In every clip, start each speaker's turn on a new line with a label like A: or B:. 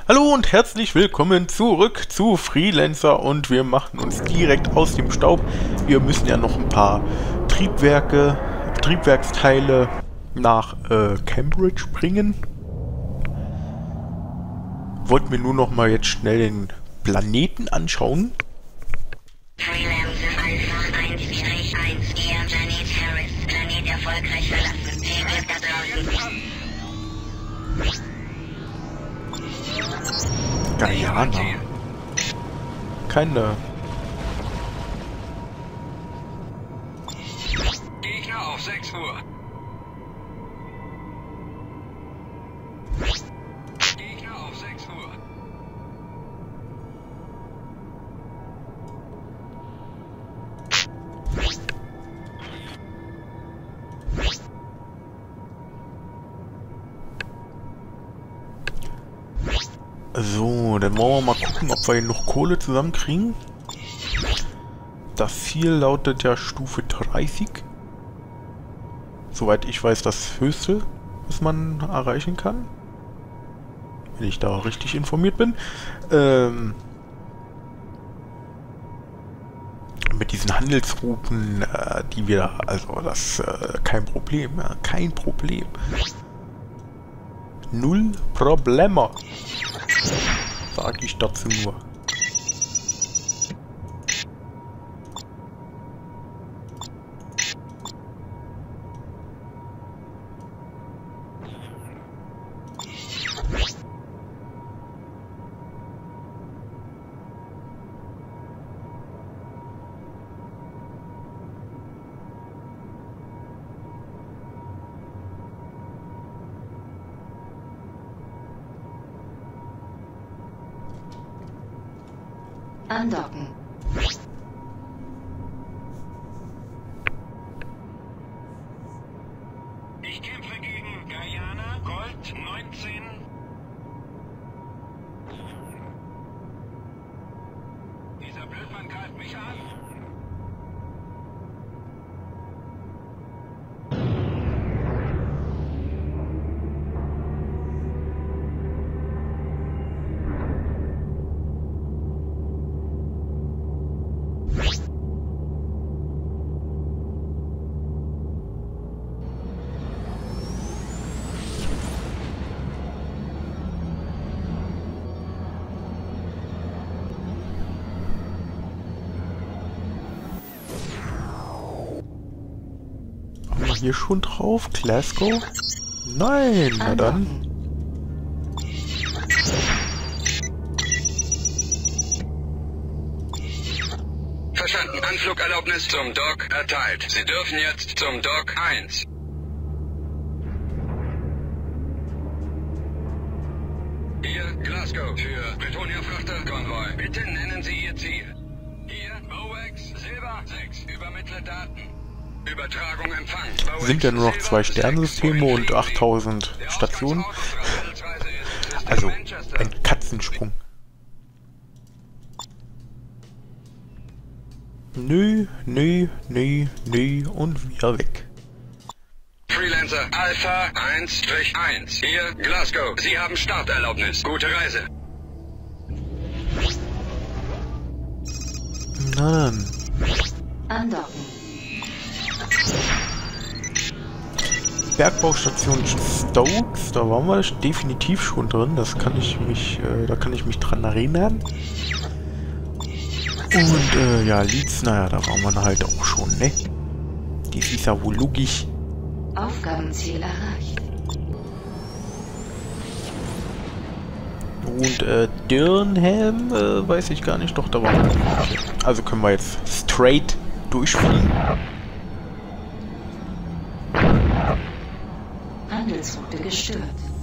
A: Hallo und herzlich willkommen zurück zu Freelancer und wir machen uns direkt aus dem Staub. Wir müssen ja noch ein paar Triebwerksteile nach Cambridge bringen. Wollten wir nur noch mal jetzt schnell den Planeten anschauen.
B: Freelancer Alpha 1-1, Ihr Janet Harris, Planet erfolgreich verlassen. Viel Glück da draußen.
A: Guyana. Keine.
C: Gegner auf 6 Uhr. Gegner auf 6 Uhr.
A: So, dann wollen wir mal gucken, ob wir hier noch Kohle zusammenkriegen. Das Ziel lautet ja Stufe 30. Soweit ich weiß, das höchste, was man erreichen kann. Wenn ich da richtig informiert bin. Mit diesen Handelsrouten, die wir, also das, kein Problem, kein Problem. Null Probleme. Sag ich dazu nur.
B: Andocken.
C: Ich kämpfe gegen Guyana, Gold 19. Dieser Blödmann greift mich an.
A: Haben wir hier schon drauf? Glasgow? Nein, na dann.
C: Verstanden. Anflugerlaubnis zum Dock erteilt. Sie dürfen jetzt zum Dock 1. Hier Glasgow für Plutoniumfrachter-Konvoi. Bitte nennen Sie Ihr Ziel. Hier Bowex Silber 6. Übermittle Daten. Übertragung Empfang.
A: Sind ja nur noch 2 Sternensysteme und 8000 Stationen. Also ein Katzensprung. Nö, nö, nö, nö und wieder weg.
C: Freelancer Alpha 1-1. Hier Glasgow. Sie haben Starterlaubnis. Gute Reise.
A: Na dann.
B: Andocken.
A: Bergbaustation Stokes, da waren wir definitiv schon drin. Das kann ich mich, da kann ich mich dran erinnern. Und ja, Leeds, naja, da waren wir halt auch schon, ne? Das ist ja wohl logisch.
B: Aufgabenziel erreicht.
A: Und Durham, weiß ich gar nicht, doch, da waren wir. Okay. Also können wir jetzt straight durchfliegen.
B: Handelsroute gestört.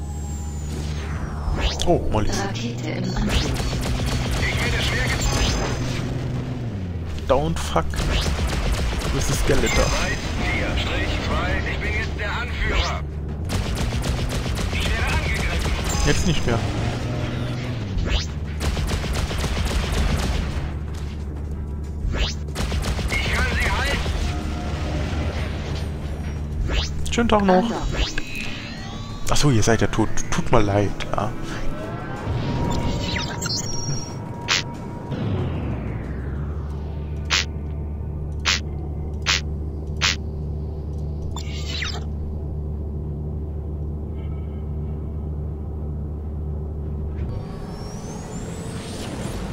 A: Oh, Mollys.
B: Rakete im Anflug.
A: Don't fuck with the Skeletor.
C: 4-2. Ich bin jetzt der Anführer. Ich werde angegriffen.
A: Jetzt nicht mehr.
C: Ich kann Sie halten.
A: Schönen Tag noch.
B: Andocken.
A: Achso, ihr seid ja tot. Tut mir leid. Ja.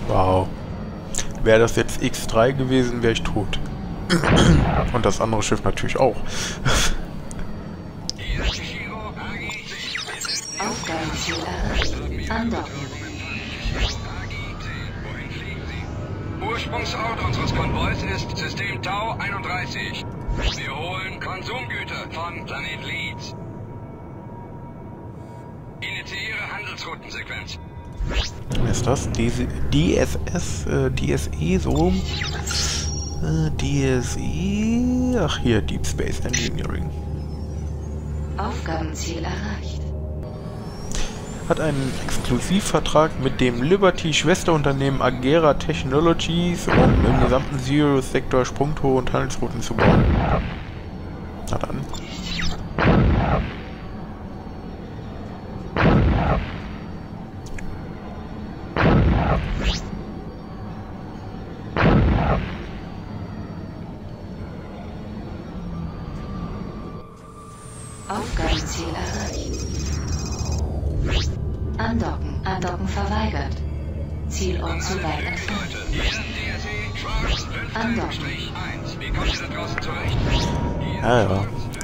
A: Wow. Wäre das jetzt X3 gewesen, wäre ich tot. Und das andere Schiff natürlich auch.
D: Aufgabenziel erreicht. Andocken.
C: Ursprungsort unseres Konvois ist System Tau 31. Wir holen Konsumgüter von Planet Leeds. Initiiere Handelsroutensequenz.
A: Was ist das? DSE, so rum? DSE... Ach hier, Deep Space Engineering.
D: Aufgabenziel erreicht.
A: Hat einen Exklusivvertrag mit dem Liberty-Schwesterunternehmen Agera Technologies, um im gesamten Zero-Sektor Sprungtore und Handelsrouten zu bauen. Na dann.
D: Aufgabenziel erreicht. Andocken. Andocken verweigert. Zielort zu weit entfernt. Andocken.
C: Wie kommt ihr da draußen zurecht?
A: Ja, ja.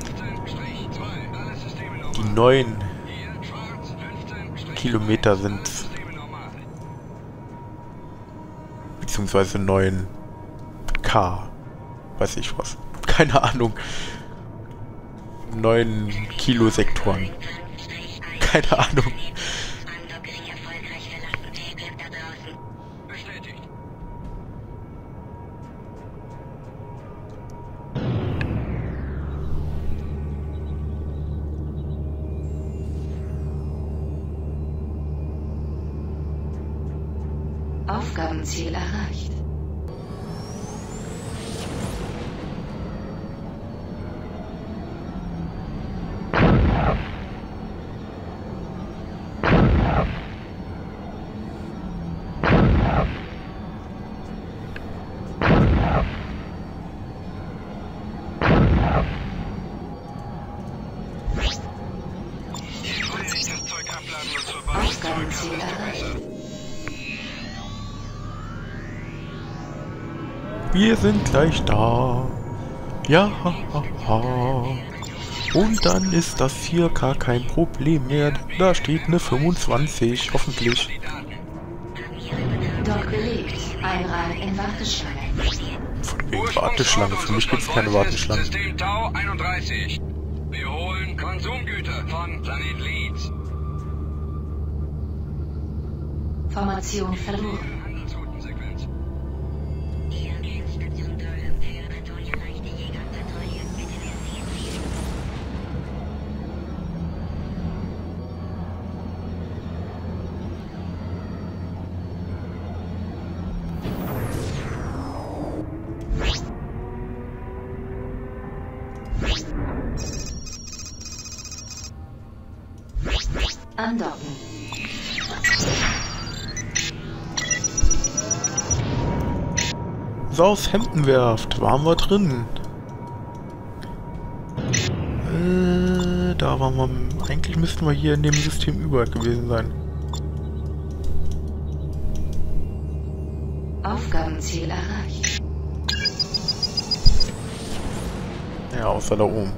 A: Die 9 Kilometer sind... Beziehungsweise 9 K. Weiß ich was. Keine Ahnung. 9 Kilosektoren. Keine Ahnung.
B: Andockring erfolgreich verlassen. Viel Glück da draußen.
C: Bestätigt.
D: Aufgabenziel erreicht. Aufgabenziel erreicht.
A: Wir sind gleich da. Ja, und dann ist das 4K kein Problem mehr. Da steht eine 25, hoffentlich.
D: Dock belegt. Einrang in Warteschlange.
A: Von wegen Warteschlange. Für mich gibt es keine Warteschlange.
C: System Tau 31. Wir holen Konsumgüter von Planet Leeds.
D: Formation verloren.
C: Handelsroutensequenz.
B: Hier Grenzstation Durham für Antonia leichte Jägerpatrouille. Bitte versieren Sie.
D: Andocken.
A: Southampton-Werft, waren wir drin. Da waren wir... Eigentlich müssten wir hier in dem System überall gewesen sein.
D: Aufgabenziel erreicht.
A: Ja, außer da oben.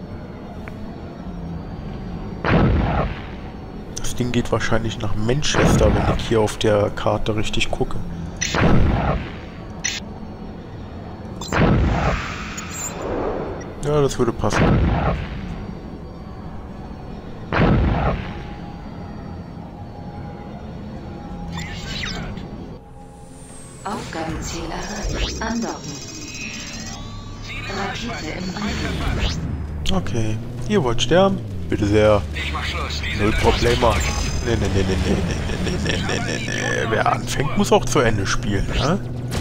A: Das Ding geht wahrscheinlich nach Manchester, wenn ich hier auf der Karte richtig gucke. Ja, das würde passen.
D: Aufgabenziel erreicht. Andocken. Rakete im Einsatz.
A: Okay. Ihr wollt sterben? Bitte sehr.
C: Ich mach Schluss.
A: Null Probleme. Nee. Wer anfängt, muss auch zu Ende spielen, ne?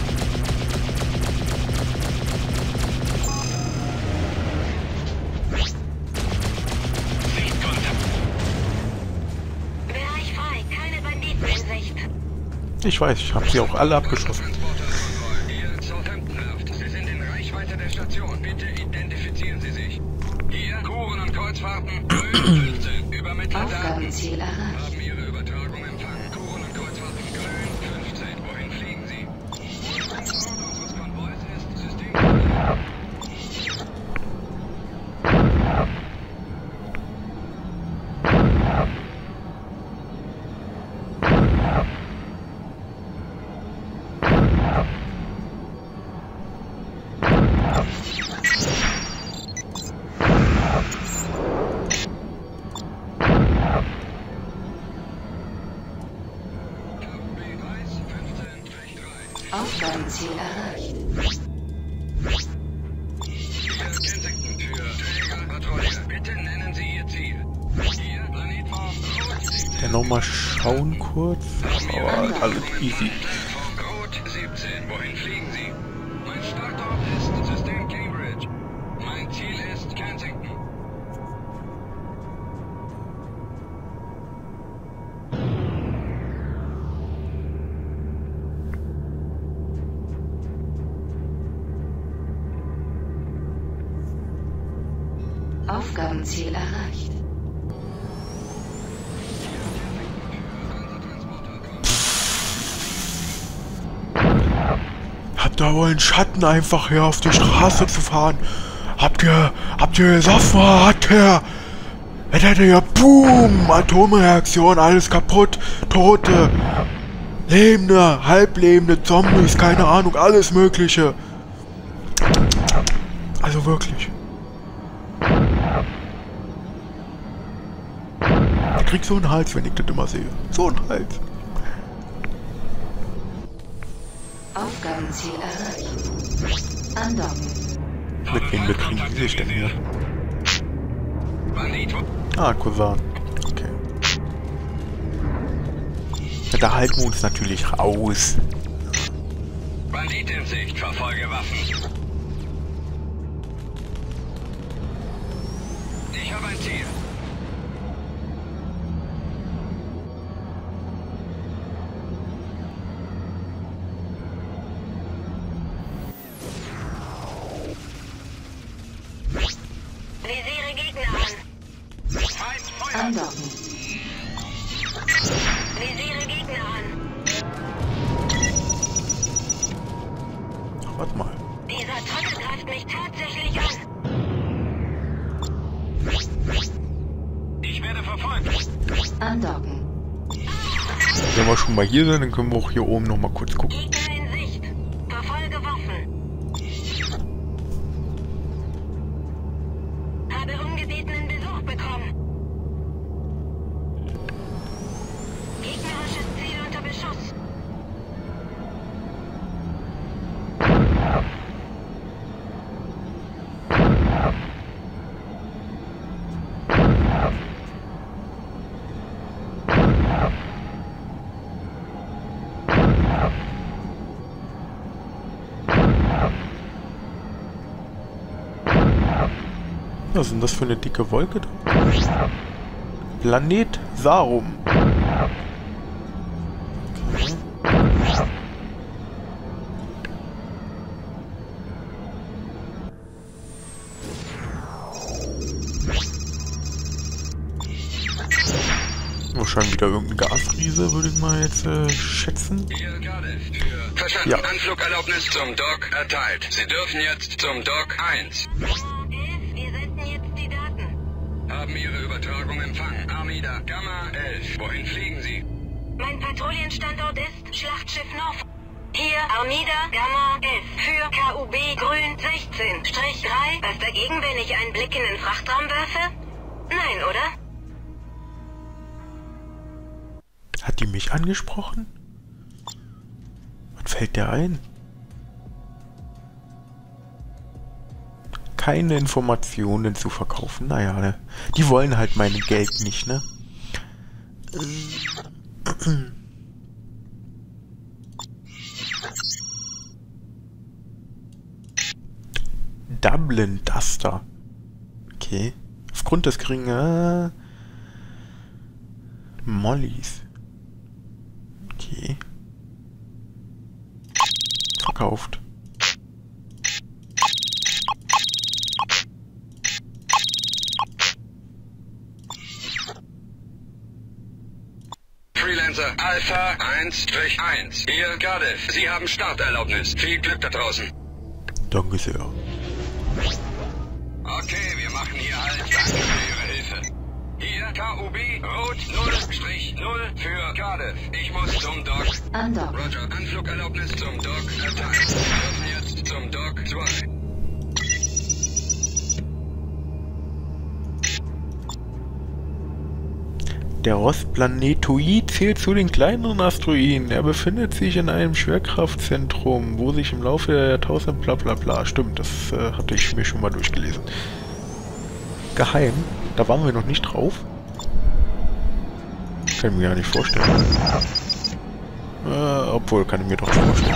B: Bereich frei. Keine Banditen in Sicht.
A: Ich weiß, ich habe sie auch alle abgeschossen.
C: Hier Southampton-Werft. Sie sind in Reichweite der Station. Bitte identifizieren Sie sich. Hier Kuren und Kreuzfahrten. Grün 15. Über Mitteldaten.
D: Aufgabenziel erreicht.
C: Haben Ihre Übertragung empfangen. Kuren und Kreuzfahrten. Grün 15. Wohin
D: Aufgabenziel erreicht.
C: Hier Kensington für Trägerpatrouille. Bitte nennen Sie Ihr Ziel. Hier Planetform Rot 17.
A: Ja, nochmal schauen kurz. Aber alles easy.
C: Planetform Rot 17. Wohin fliegen Sie? Mein Startort ist System Cambridge. Mein Ziel ist Kensington.
D: Aufgabenziel erreicht.
A: Habt ihr wohl einen Schatten einfach hier auf die Straße zu fahren? Habt ihr gesoffen? Hat der? Jetzt hätte ja boom, Atomreaktion, alles kaputt, Tote, Lebende, Halblebende, Zombies, keine Ahnung, alles Mögliche. Also wirklich. Ich krieg so einen Hals, wenn ich das immer sehe. So einen Hals.
D: Aufgabenziel erreicht. Andocken.
A: Mit wem bekriegen die sich denn hier?
C: Bandit.
A: Ah, Cousin. Okay. Ja, da halten wir uns natürlich raus.
C: Bandit in Sicht. Verfolge Waffen. Ich habe ein Ziel.
B: Visiere Gegner an.
C: Feind, Feuer.
D: Andocken.
B: Visiere Gegner an.
A: Ach, warte mal.
B: Dieser Trottel greift mich tatsächlich an.
C: Ich werde verfolgt.
D: Andocken.
A: Wenn wir schon mal hier sind, dann können wir auch hier oben noch mal kurz gucken.
B: Gegner in Sicht. Verfolge Waffen. Habe ungebetenen Besuch bekommen. Gegnerisches Ziel unter Beschuss.
A: Was ist denn das für eine dicke Wolke da? Planet Sarum. Okay. Wahrscheinlich wieder irgendein Gasriese, würde ich mal jetzt schätzen.
C: Hier Cardiff für... Verstanden.
A: Ja.
C: Anflugerlaubnis zum Dock erteilt. Sie dürfen jetzt zum Dock 1.
B: Wir senden jetzt die Daten.
C: Haben Ihre Übertragung empfangen. Armida, Gamma 11. Wohin fliegen Sie?
B: Mein Patrouillenstandort ist Schlachtschiff Norfolk. Hier Armida Gamma 11 für KUB Grün 16-3. Was dagegen, wenn ich einen Blick in den Frachtraum werfe? Nein, oder?
A: Hat die mich angesprochen? Was fällt der ein? Keine Informationen zu verkaufen. Naja, ne? Die wollen halt mein Geld nicht, ne? Dublin Duster. Okay. Aufgrund des geringen Mollys. Okay. Verkauft.
C: Freelancer Alpha 1-1. Hier Cardiff. Sie haben Starterlaubnis. Viel Glück da draußen.
A: Danke sehr.
C: Okay, wir machen hier Halt. Danke für Ihre Hilfe. Hier KUB Rot 0-0 für Cardiff. Ich muss zum Dock.
D: Andocken.
C: Roger, Anflugerlaubnis zum Dock erteilt. Sie dürfen jetzt zum Dock 2.
A: Der Rostplanetoid zählt zu den kleineren Asteroiden. Er befindet sich in einem Schwerkraftzentrum, wo sich im Laufe der Jahrtausende bla bla bla. Stimmt, das hatte ich mir schon mal durchgelesen. Geheim? Da waren wir noch nicht drauf. Kann ich mir ja nicht vorstellen. Obwohl, kann ich mir doch vorstellen.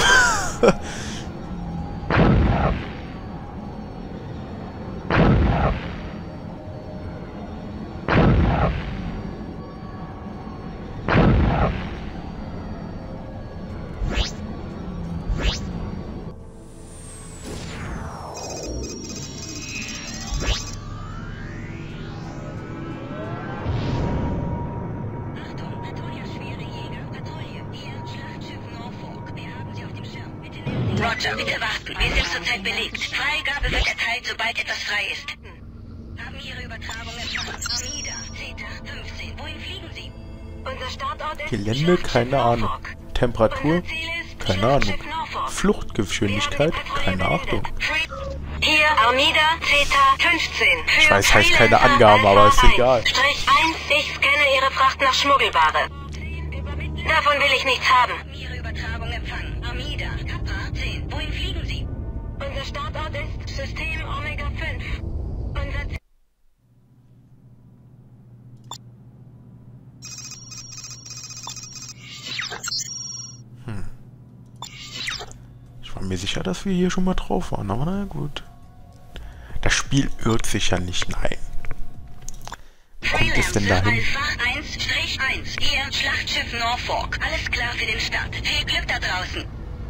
B: Roger, bitte warten. Wir sind zurzeit belegt. Freigabe wird erteilt, sobald etwas frei ist. Haben Ihre Übertragung empfangen. Amida, Zeta 15. Wohin fliegen Sie? Unser Startort ist
A: Gelände, keine Ahnung. Temperatur, keine Ahnung. Fluchtgeschwindigkeit, keine Ahnung.
B: Hier, Amida, Zeta 15.
A: Ich weiß, heißt keine Angaben, aber ist egal.
B: Strich 1, ich scanne Ihre Fracht nach Schmuggelware. Davon will ich nichts haben. Ihre Übertragung empfangen. Amida, Kappa 10. Wohin fliegen Sie? Unser Startort ist System Omega 5. Unser
A: Ich war mir sicher, dass wir hier schon mal drauf waren, aber na gut. Das Spiel irrt sich ja nicht, nein. Wie kommt es denn dahin?
B: Alpha 1-1, Ihr Schlachtschiff Norfolk. Alles klar für den Start. Viel Glück da draußen.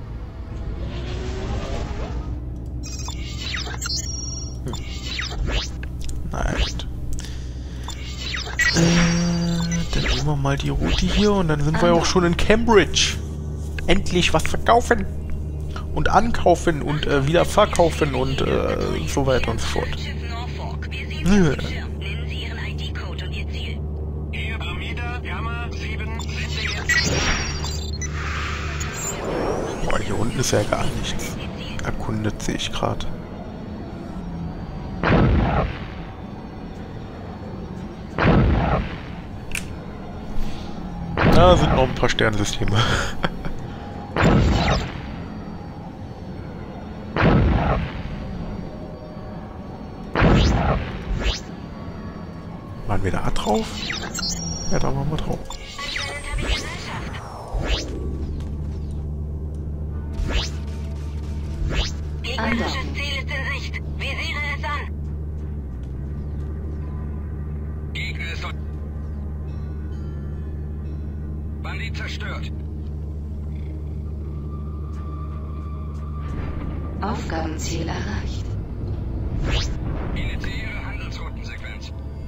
A: Nein. Dann nehmen wir mal die Route hier und dann sind wir ja auch schon in Cambridge. Endlich was verkaufen. Und ankaufen und wieder verkaufen und so weiter und so fort.
B: Schlachtschiff Norfolk. Wir sehen Sie auf dem Schirm. Nennen Sie Ihren ID-Code und Ihr Ziel.
C: Hier, Amida, Gamma 7, sind Sie jetzt?
A: Boah, hier unten ist ja gar nichts. Erkundet sehe ich gerade. Da sind noch ein paar Sternensysteme. Waren wir da drauf? Ja, da waren wir drauf.
B: Gegnerisches Ziel ist in Sicht. Visiere es an.
C: Gegner ist... Bandit zerstört.
D: Aufgabenziel erreicht.
C: Initiiere Handelsroutensequenz.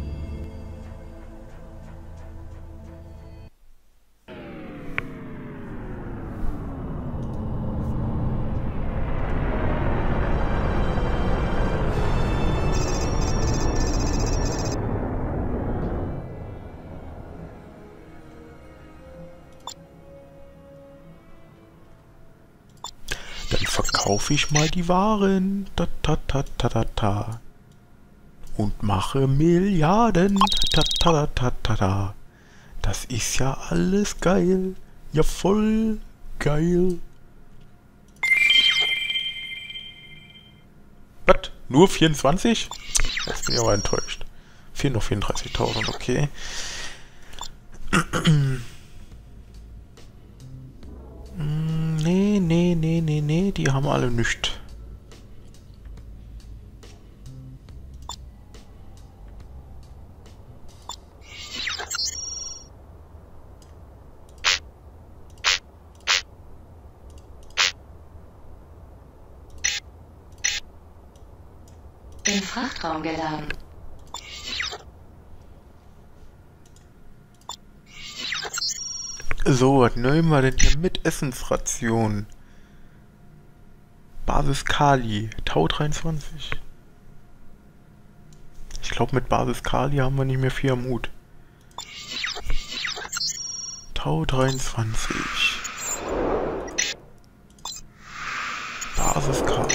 A: Dann verkaufe ich mal die Waren. Ta ta ta ta ta ta. Und mache Milliarden. Ta ta ta ta ta. Das ist ja alles geil. Ja, voll geil. Was? Nur 24? Jetzt bin ich aber enttäuscht. Fehlen noch 34.000, okay. Nee, die haben alle nichts.
D: Im Frachtraum geladen.
A: So, was nehmen wir denn hier mit? Essensration. Basis Kali, Tau 23. Ich glaube, mit Basis Kali haben wir nicht mehr viel am Hut. Tau 23. Basis Kali.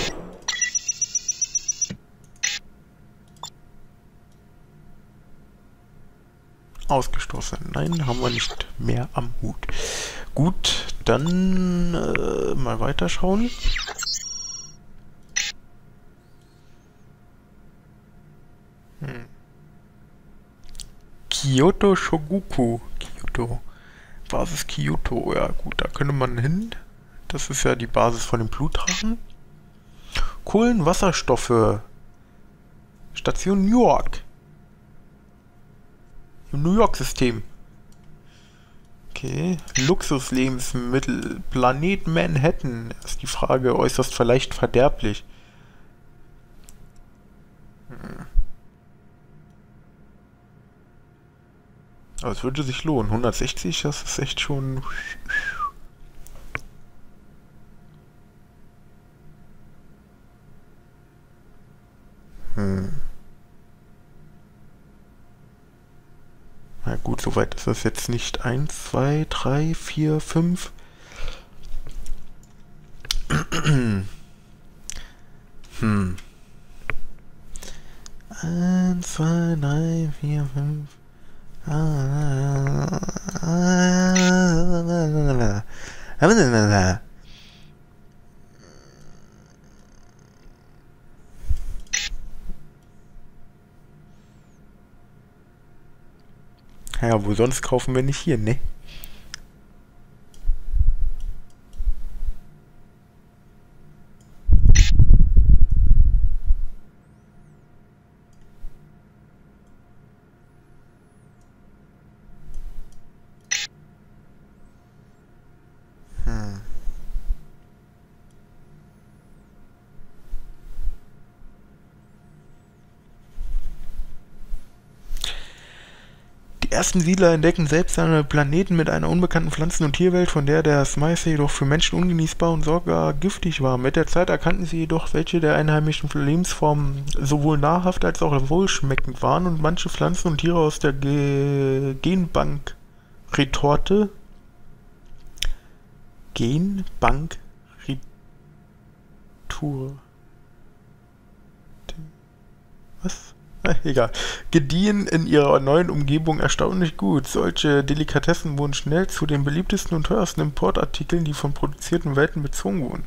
A: Ausgestattet. Ressourcen. Nein, haben wir nicht mehr am Hut. Gut, dann mal weiterschauen. Kyoto Shogoku. Kyoto. Basis Kyoto. Ja gut, da könnte man hin. Das ist ja die Basis von dem Blutdrachen. Kohlenwasserstoffe. Station New York. Im New York-System. Okay. Luxuslebensmittel. Planet Manhattan. Ist die Frage äußerst vielleicht verderblich. Aber es würde sich lohnen. 160, das ist echt schon... Na gut, soweit ist das jetzt nicht. 1, 2, 3, 4, 5. 1, 2, 3, 4, 5. Ja, wo sonst kaufen wir nicht hier, ne? Die ersten Siedler entdecken seltsame Planeten mit einer unbekannten Pflanzen- und Tierwelt, von der das meiste jedoch für Menschen ungenießbar und sogar giftig war. Mit der Zeit erkannten sie jedoch, welche der einheimischen Lebensformen sowohl nahrhaft als auch wohlschmeckend waren und manche Pflanzen und Tiere aus der Genbank-Retorte Was? Egal. Gediehen in ihrer neuen Umgebung erstaunlich gut. Solche Delikatessen wurden schnell zu den beliebtesten und teuersten Importartikeln, die von produzierten Welten bezogen wurden.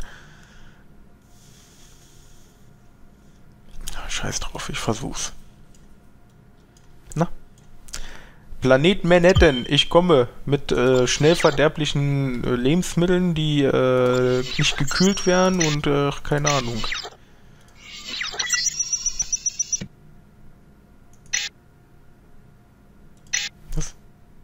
A: Scheiß drauf, ich versuch's. Na? Planet Manhattan, ich komme mit schnell verderblichen Lebensmitteln, die nicht gekühlt werden und keine Ahnung. Was?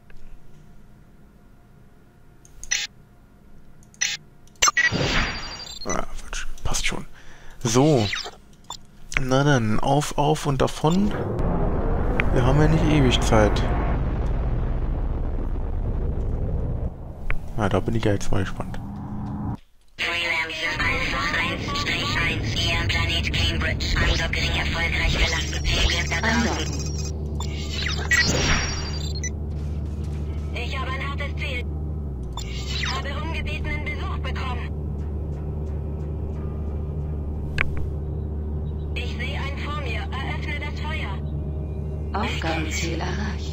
A: Ah, passt schon. So. Na dann, auf und davon. Wir haben ja nicht ewig Zeit. Na, da bin ich ja jetzt mal gespannt.
B: Freelancer Alpha 1-1, Ihr Planet Cambridge. Andockering erfolgreich verlassen. Bleibt da draußen. Ich habe ein hartes Ziel. Habe ungebetenen Besuch bekommen. Ich sehe einen vor mir. Eröffne das Feuer.
D: Aufgabenziel erreicht.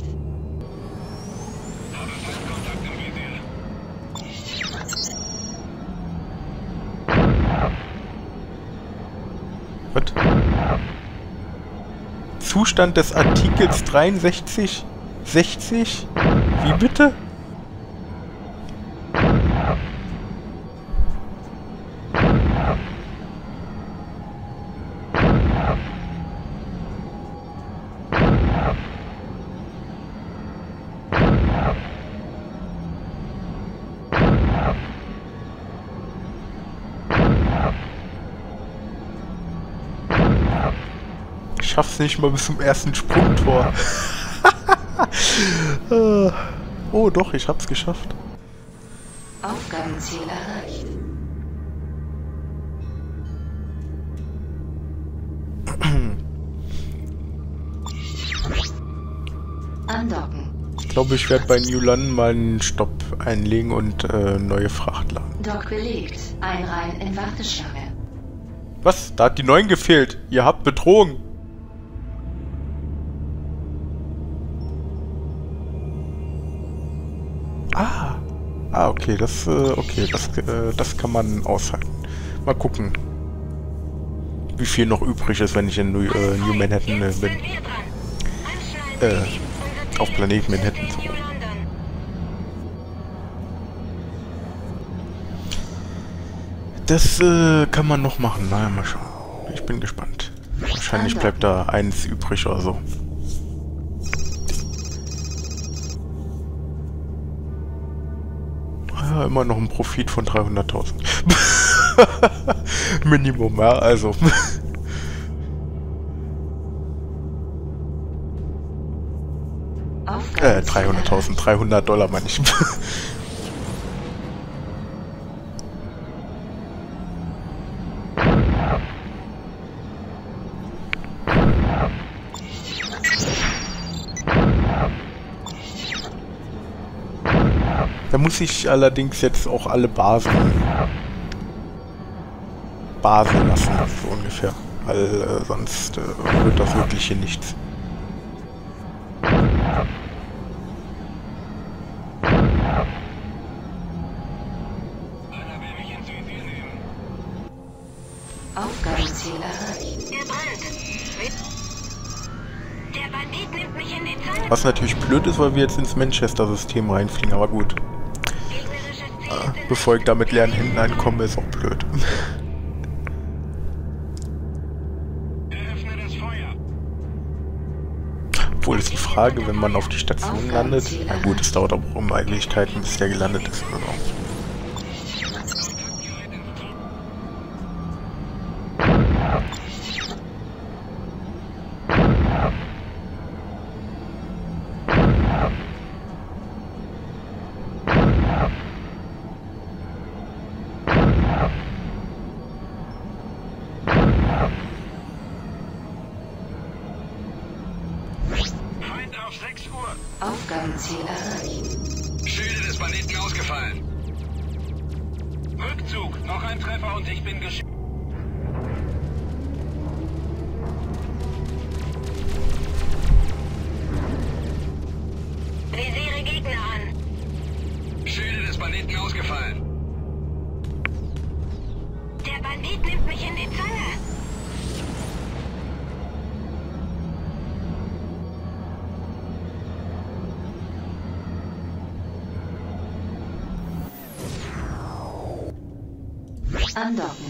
A: Was? Zustand des Artikels 63? 60? Wie bitte? Ich schaff's nicht mal bis zum ersten Sprungtor. Oh doch, ich hab's geschafft.
D: Aufgabenziel erreicht. Andocken.
A: Ich glaube, ich werde bei New London mal einen Stopp einlegen und neue Fracht laden.
D: Dock belegt. Einreihen in Warteschlange.
A: Was? Da hat die 9 gefehlt. Ihr habt betrogen. Ah, okay, das kann man aushalten. Mal gucken, wie viel noch übrig ist, wenn ich in New Manhattan bin. Auf Planet Manhattan. So. Das kann man noch machen. Naja, mal schauen. Ich bin gespannt. Wahrscheinlich bleibt da eins übrig oder so. Ja, immer noch ein Profit von 300.000. Minimum, ja, also. 300.000, $300 meine ich. Da muss ich allerdings jetzt auch alle Basen lassen, so ungefähr. Weil sonst wird das wirklich hier nichts.
D: Aufgabenziel erreicht.
B: Er brennt. Der Bandit nimmt mich in die Zange.
A: Was natürlich blöd ist, weil wir jetzt ins Manchester-System reinfliegen, aber gut. Bevor ich da mit leeren Händen einkomme, ist auch blöd. Obwohl ist die Frage, wenn man auf die Station landet. Na gut, es dauert aber auch immer Ewigkeiten, bis der gelandet ist. Oder so.
D: Aufgabenziel erreicht.
C: Schilde des Banditen ausgefallen. Rückzug. Noch ein Treffer und ich bin geschickt.
B: Visiere Gegner an.
C: Schilde des Banditen ausgefallen.
B: Der Bandit nimmt mich in die Zange.
D: Andocken.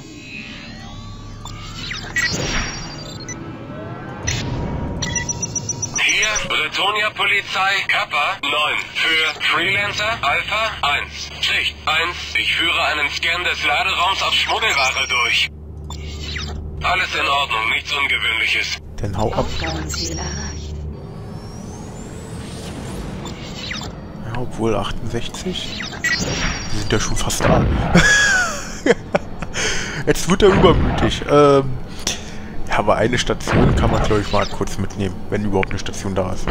C: Hier, Bretonia Polizei, Kappa 9. Für Freelancer, Alpha 1. Schicht 1. Ich führe einen Scan des Laderaums auf Schmuggelware durch. Alles in Ordnung, nichts Ungewöhnliches.
A: Dann hau ab.
D: Aufgabenziel erreicht.
A: Ja, obwohl 68. Wir sind ja schon fast da. Jetzt wird er übermütig. Ja, aber eine Station kann man, glaube ich, mal kurz mitnehmen, wenn überhaupt eine Station da ist.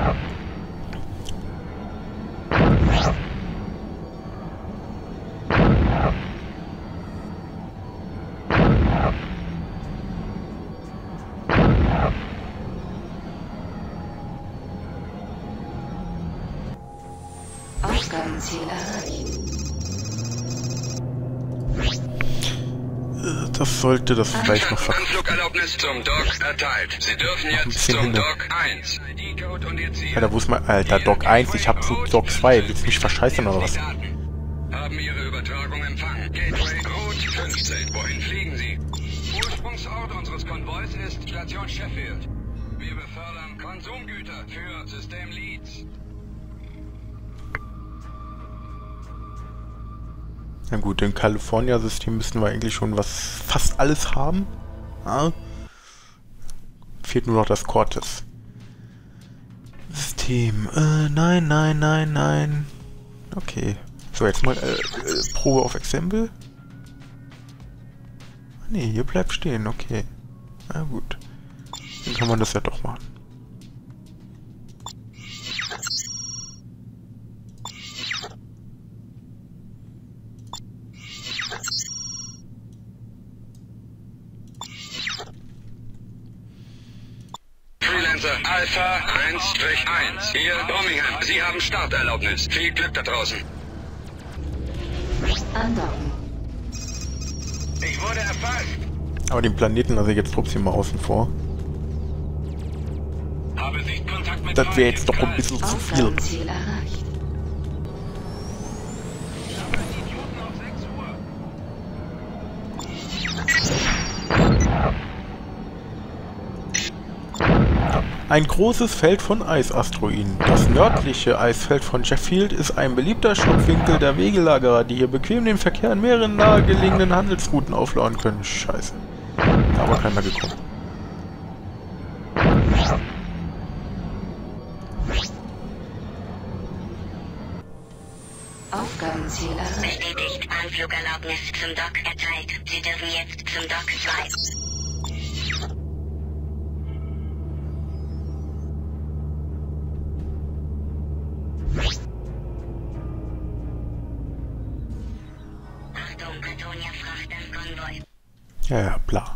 D: Aufgabenziel erreicht.
A: Das sollte das vielleicht noch verkaufen.
C: Anflugerlaubnis zum Dock erteilt. Sie dürfen jetzt zum Dock 1. ID-Code und Ihr Ziel.
A: Alter, wo ist mein... Alter, Dock 1, ich hab Dock 2. Willst du mich verscheißern oder was?
C: Haben Ihre Übertragung empfangen. Gateway Route 15. Wohin fliegen Sie? Ursprungsort unseres Konvois ist Station Sheffield. Wir befördern Konsumgüter für System Leads.
A: Na gut, im California-System müssten wir eigentlich schon fast alles haben. Ja. Fehlt nur noch das Cortez. System. Nein. Okay. So, jetzt mal Probe auf Exempel. Nee, hier bleibt stehen, okay. Na gut. Dann kann man das ja doch machen.
C: Alpha 1-1. Hier, Birmingham. Sie haben Starterlaubnis. Viel Glück da draußen.
D: Andocken.
C: Ich wurde erfasst.
A: Aber den Planeten lasse ich jetzt trotzdem mal außen vor.
C: Habe Sichtkontakt mit
A: Das wäre jetzt doch ein
C: Feindeskreis.
A: bisschen zu viel.
D: Aufgabenziel erreicht.
C: Idioten auf 6 Uhr.
A: Ein großes Feld von Eisasteroiden. Das nördliche Eisfeld von Sheffield ist ein beliebter Schlupfwinkel der Wegelagerer, die hier bequem den Verkehr in mehreren nahegelegenen Handelsrouten aufladen können. Scheiße. Da war keiner gekommen.
D: Aufgabenziel erreicht.
B: Bestätigt. Anflugerlaubnis zum Dock erteilt. Sie dürfen jetzt zum Dock 2. Achtung, Bretonia-Frachter-Konvoi.
A: Ja, bla.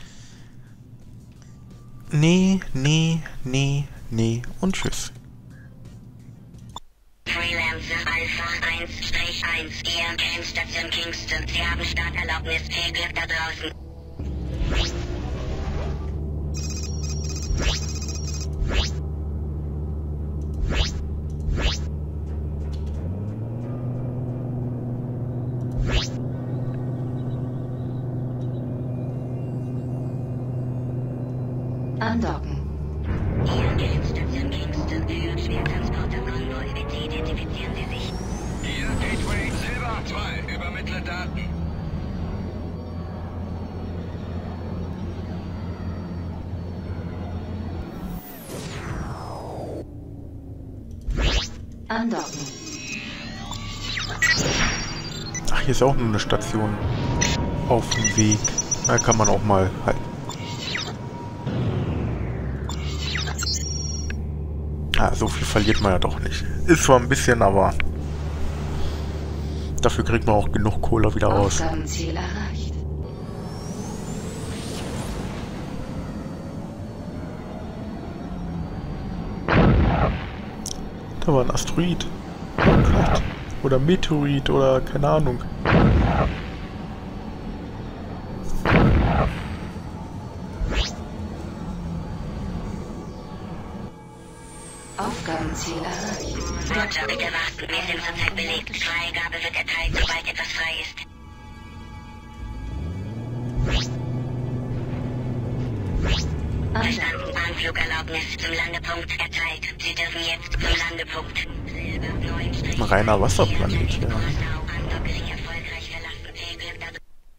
A: Nee und tschüss.
B: Freelancer Alpha 1-1, Ihr Endstation Kingston. Sie haben Starterlaubnis. Viel Glück da draußen.
D: Andocken.
B: Ihr Endstation Kingston. Für Schwertransporter-Konvoi. Bitte identifizieren Sie sich.
C: Hier, Gateway Silber 2. Übermittle Daten.
D: Andocken.
A: Ach, hier ist auch nur eine Station. Auf dem Weg. Da kann man auch mal halten. Ah, so viel verliert man ja doch nicht. Ist zwar ein bisschen, aber dafür kriegt man auch genug Cola wieder raus.
D: Aufgabenziel erreicht.
A: Da war ein Asteroid. Oh Gott. Oder Meteorit oder keine Ahnung.
D: Aufgabenziel erreicht.
B: Roger, bitte warten. Wir sind zurzeit belegt. Freigabe wird erteilt, sobald etwas frei ist. Verstanden. Anflugerlaubnis zum Landepunkt erteilt. Sie dürfen jetzt zum Landepunkt.
A: Ein reiner Wasserplanet hier.
B: Andockring erfolgreich verlassen. Viel Glück da.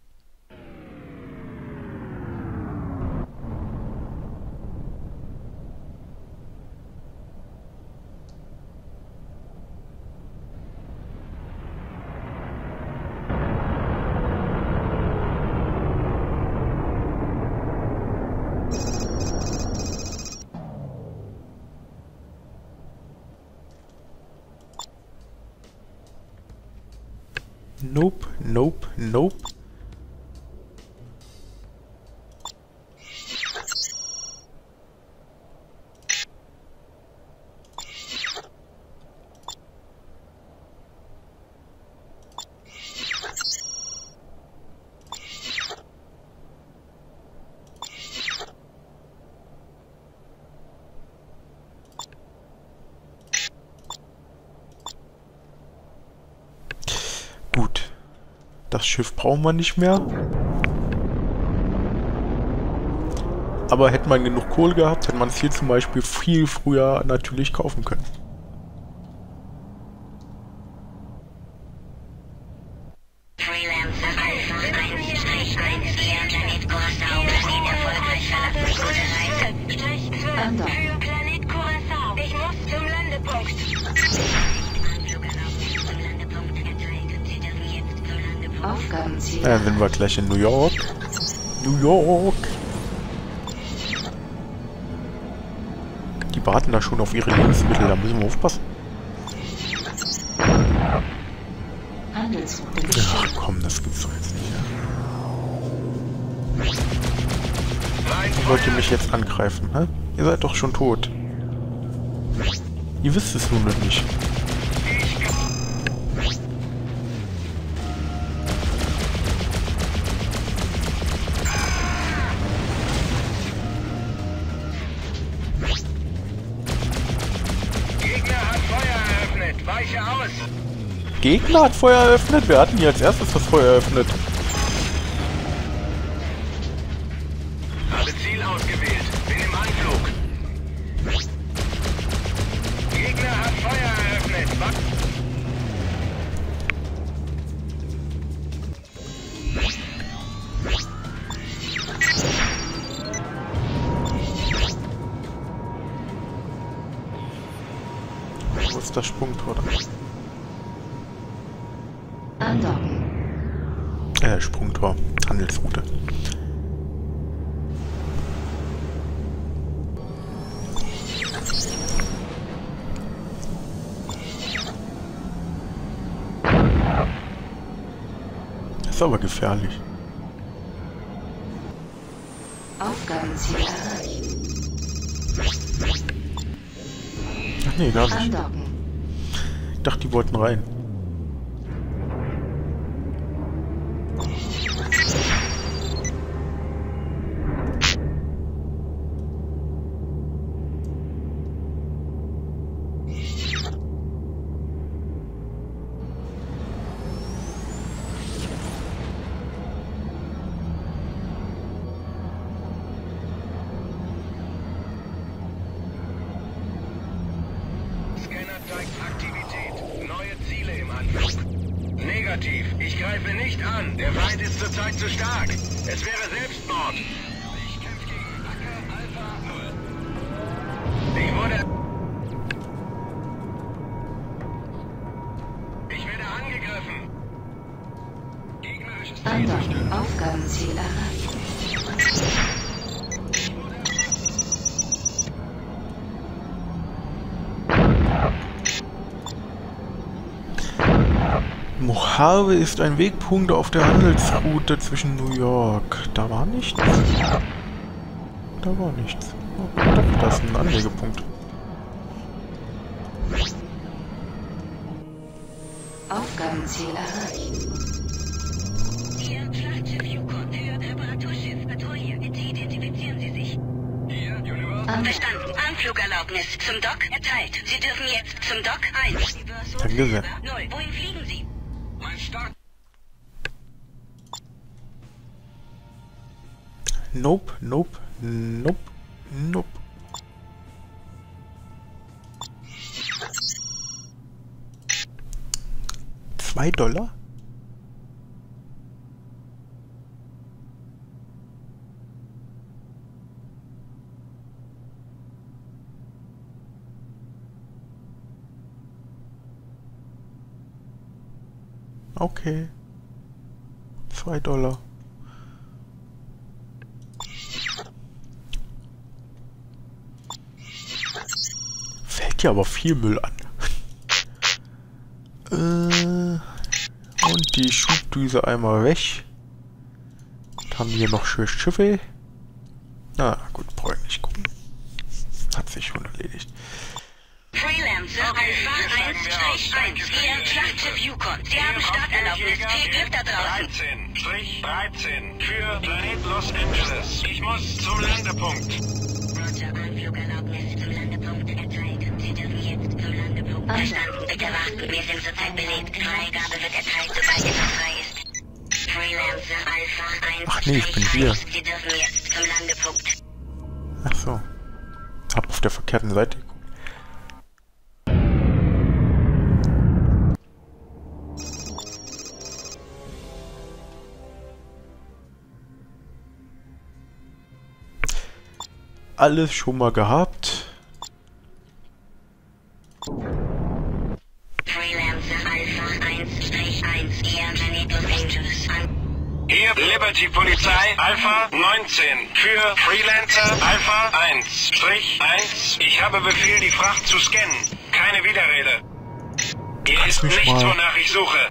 A: Nope. Gut. Das Schiff brauchen wir nicht mehr. Aber hätte man genug Kohle gehabt, hätte man es hier zum Beispiel viel früher natürlich kaufen können.
B: Freelancer Alpha 1-1, Ihr Planet Curaçao. Planet erfolgreich verlassen. Gute Reise.
D: Andocken.
B: Für Planet Curaçao. Ich muss zum Landepunkt. Anflugerlaubnis zum Landepunkt erteilt. Sie dürfen jetzt zum Landepunkt.
D: Aufgabenziel
A: Dann sind wir gleich in New York. Die warten da schon auf ihre Lebensmittel, da müssen wir aufpassen.
D: Handelsroute
A: Ach
D: geschickt.
A: komm, das gibt's doch jetzt nicht. Wollt ihr mich jetzt angreifen, hä? Ihr seid doch schon tot. Ihr wisst es nun noch nicht. Gegner hat Feuer eröffnet? Wer hat denn hier als erstes das Feuer eröffnet?
C: Habe Ziel ausgewählt. Bin im Anflug. Gegner hat Feuer eröffnet.
A: Wo ist das Sprungtor da?
D: Andocken.
A: Sprungtor. Handelsroute. Das ist aber gefährlich.
D: Aufgabenziel erreicht.
A: Ach nee, gar nicht.
D: Andocken.
A: Ich dachte, die wollten rein.
C: Aktivität. Neue Ziele im Anflug. Negativ. Ich greife nicht an. Der Feind ist zurzeit zu stark. Es wäre Selbstmord. Ich kämpfe gegen Acker Alpha 0. Ich werde angegriffen. Gegnerisches Ziel
D: Andocken.
C: zerstört.
D: Aufgabenziel erreicht.
A: Mojave ist ein Wegpunkt auf der Handelsroute zwischen New York. Da war nichts. Da war nichts. Oh, doch, da ist ein Anlegepunkt.
D: Aufgabenziel erreicht.
B: Hier, Schlachtschiff Yukon für Reparaturschiff Patrouille. Bitte identifizieren Sie sich.
C: Hier, Universal.
B: Verstanden. Anflugerlaubnis zum Dock erteilt. Sie dürfen jetzt zum Dock 1.
A: Danke sehr.
B: 0. Wohin fliegen Sie?
C: Mein Start.
A: Nope, nope, nope, nope. $2? Okay. $2. Fällt dir aber viel Müll an. Und die Schubdüse einmal weg. Und haben hier noch schön Schiffe. Na gut, brauche ich nicht gucken. Hat sich schon erledigt.
B: Freelancer Alpha 1-1. Hier, Schlachtschiff Yukon. Sie haben Starterlaubnis. Viel Glück da draußen.
C: 13 für Planet Los Angeles. Ich muss zum Landepunkt.
B: Roger, Anflugerlaubnis zum Landepunkt erteilt. Sie dürfen jetzt zum Landepunkt. Verstanden, bitte warten. Wir sind zurzeit belegt. Freigabe wird erteilt, sobald etwas frei ist. Freelancer Alpha 1-1.
A: Ach nee, ich bin hier.
B: Sie dürfen jetzt zum Landepunkt.
A: Ach so. Hab auf der verkehrten Seite geguckt. Alles schon mal gehabt.
B: Freelancer Alpha 1-1. Hier, Planet Los Angeles.
C: Hier Liberty Polizei Alpha 19 für Freelancer Alpha 1-1. Ich habe Befehl, die Fracht zu scannen. Keine Widerrede. Hier ist
A: mich
C: nichts,
A: mal.
C: wonach ich suche.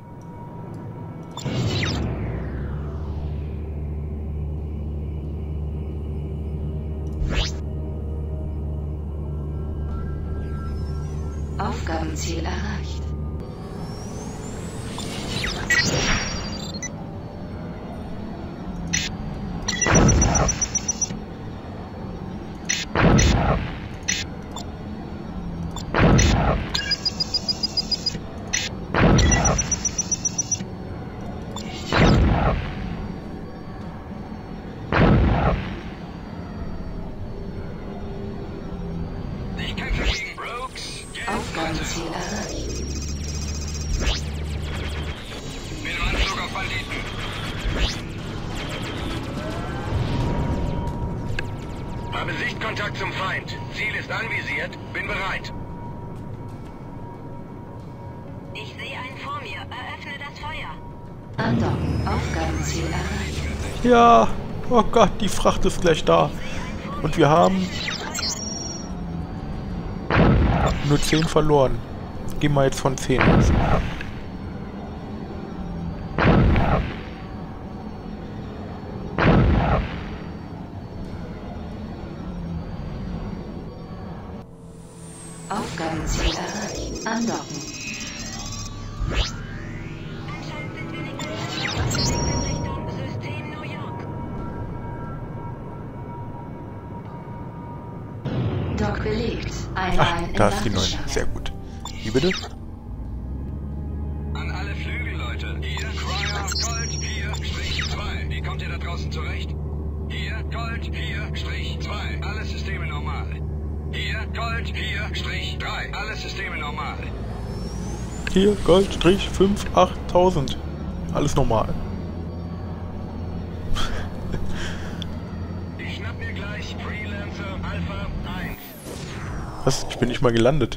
D: Aufgabenziel erreicht.
C: Luftkontakt zum Feind. Ziel ist anvisiert. Bin bereit.
B: Ich sehe einen vor mir. Eröffne das Feuer.
D: Andocken. Aufgabenziel erreicht.
A: Ja. Oh Gott, die Fracht ist gleich da. Und wir haben nur 10 verloren. Gehen wir jetzt von 10 aus.
D: Aufgabenziel erreicht. Andocken.
B: Anscheinend sind wir nicht in Richtung System New York.
D: Dock belegt.
A: Ach,
D: Einmal in
A: da ist die 9.
D: Warteschlange.
A: Sehr gut. Wie bitte?
C: An alle Flügelleute. Hier, Cryer, Gold 4-2. Wie kommt ihr da draußen zurecht? Hier, Gold 4-2. Alle Systeme normal. Hier, Gold 4-3. Alle Systeme normal.
A: Hier, Goldstrich 5, 8000. Alles normal.
C: Ich schnapp mir gleich Freelancer Alpha 1.
A: Was? Ich bin nicht mal gelandet.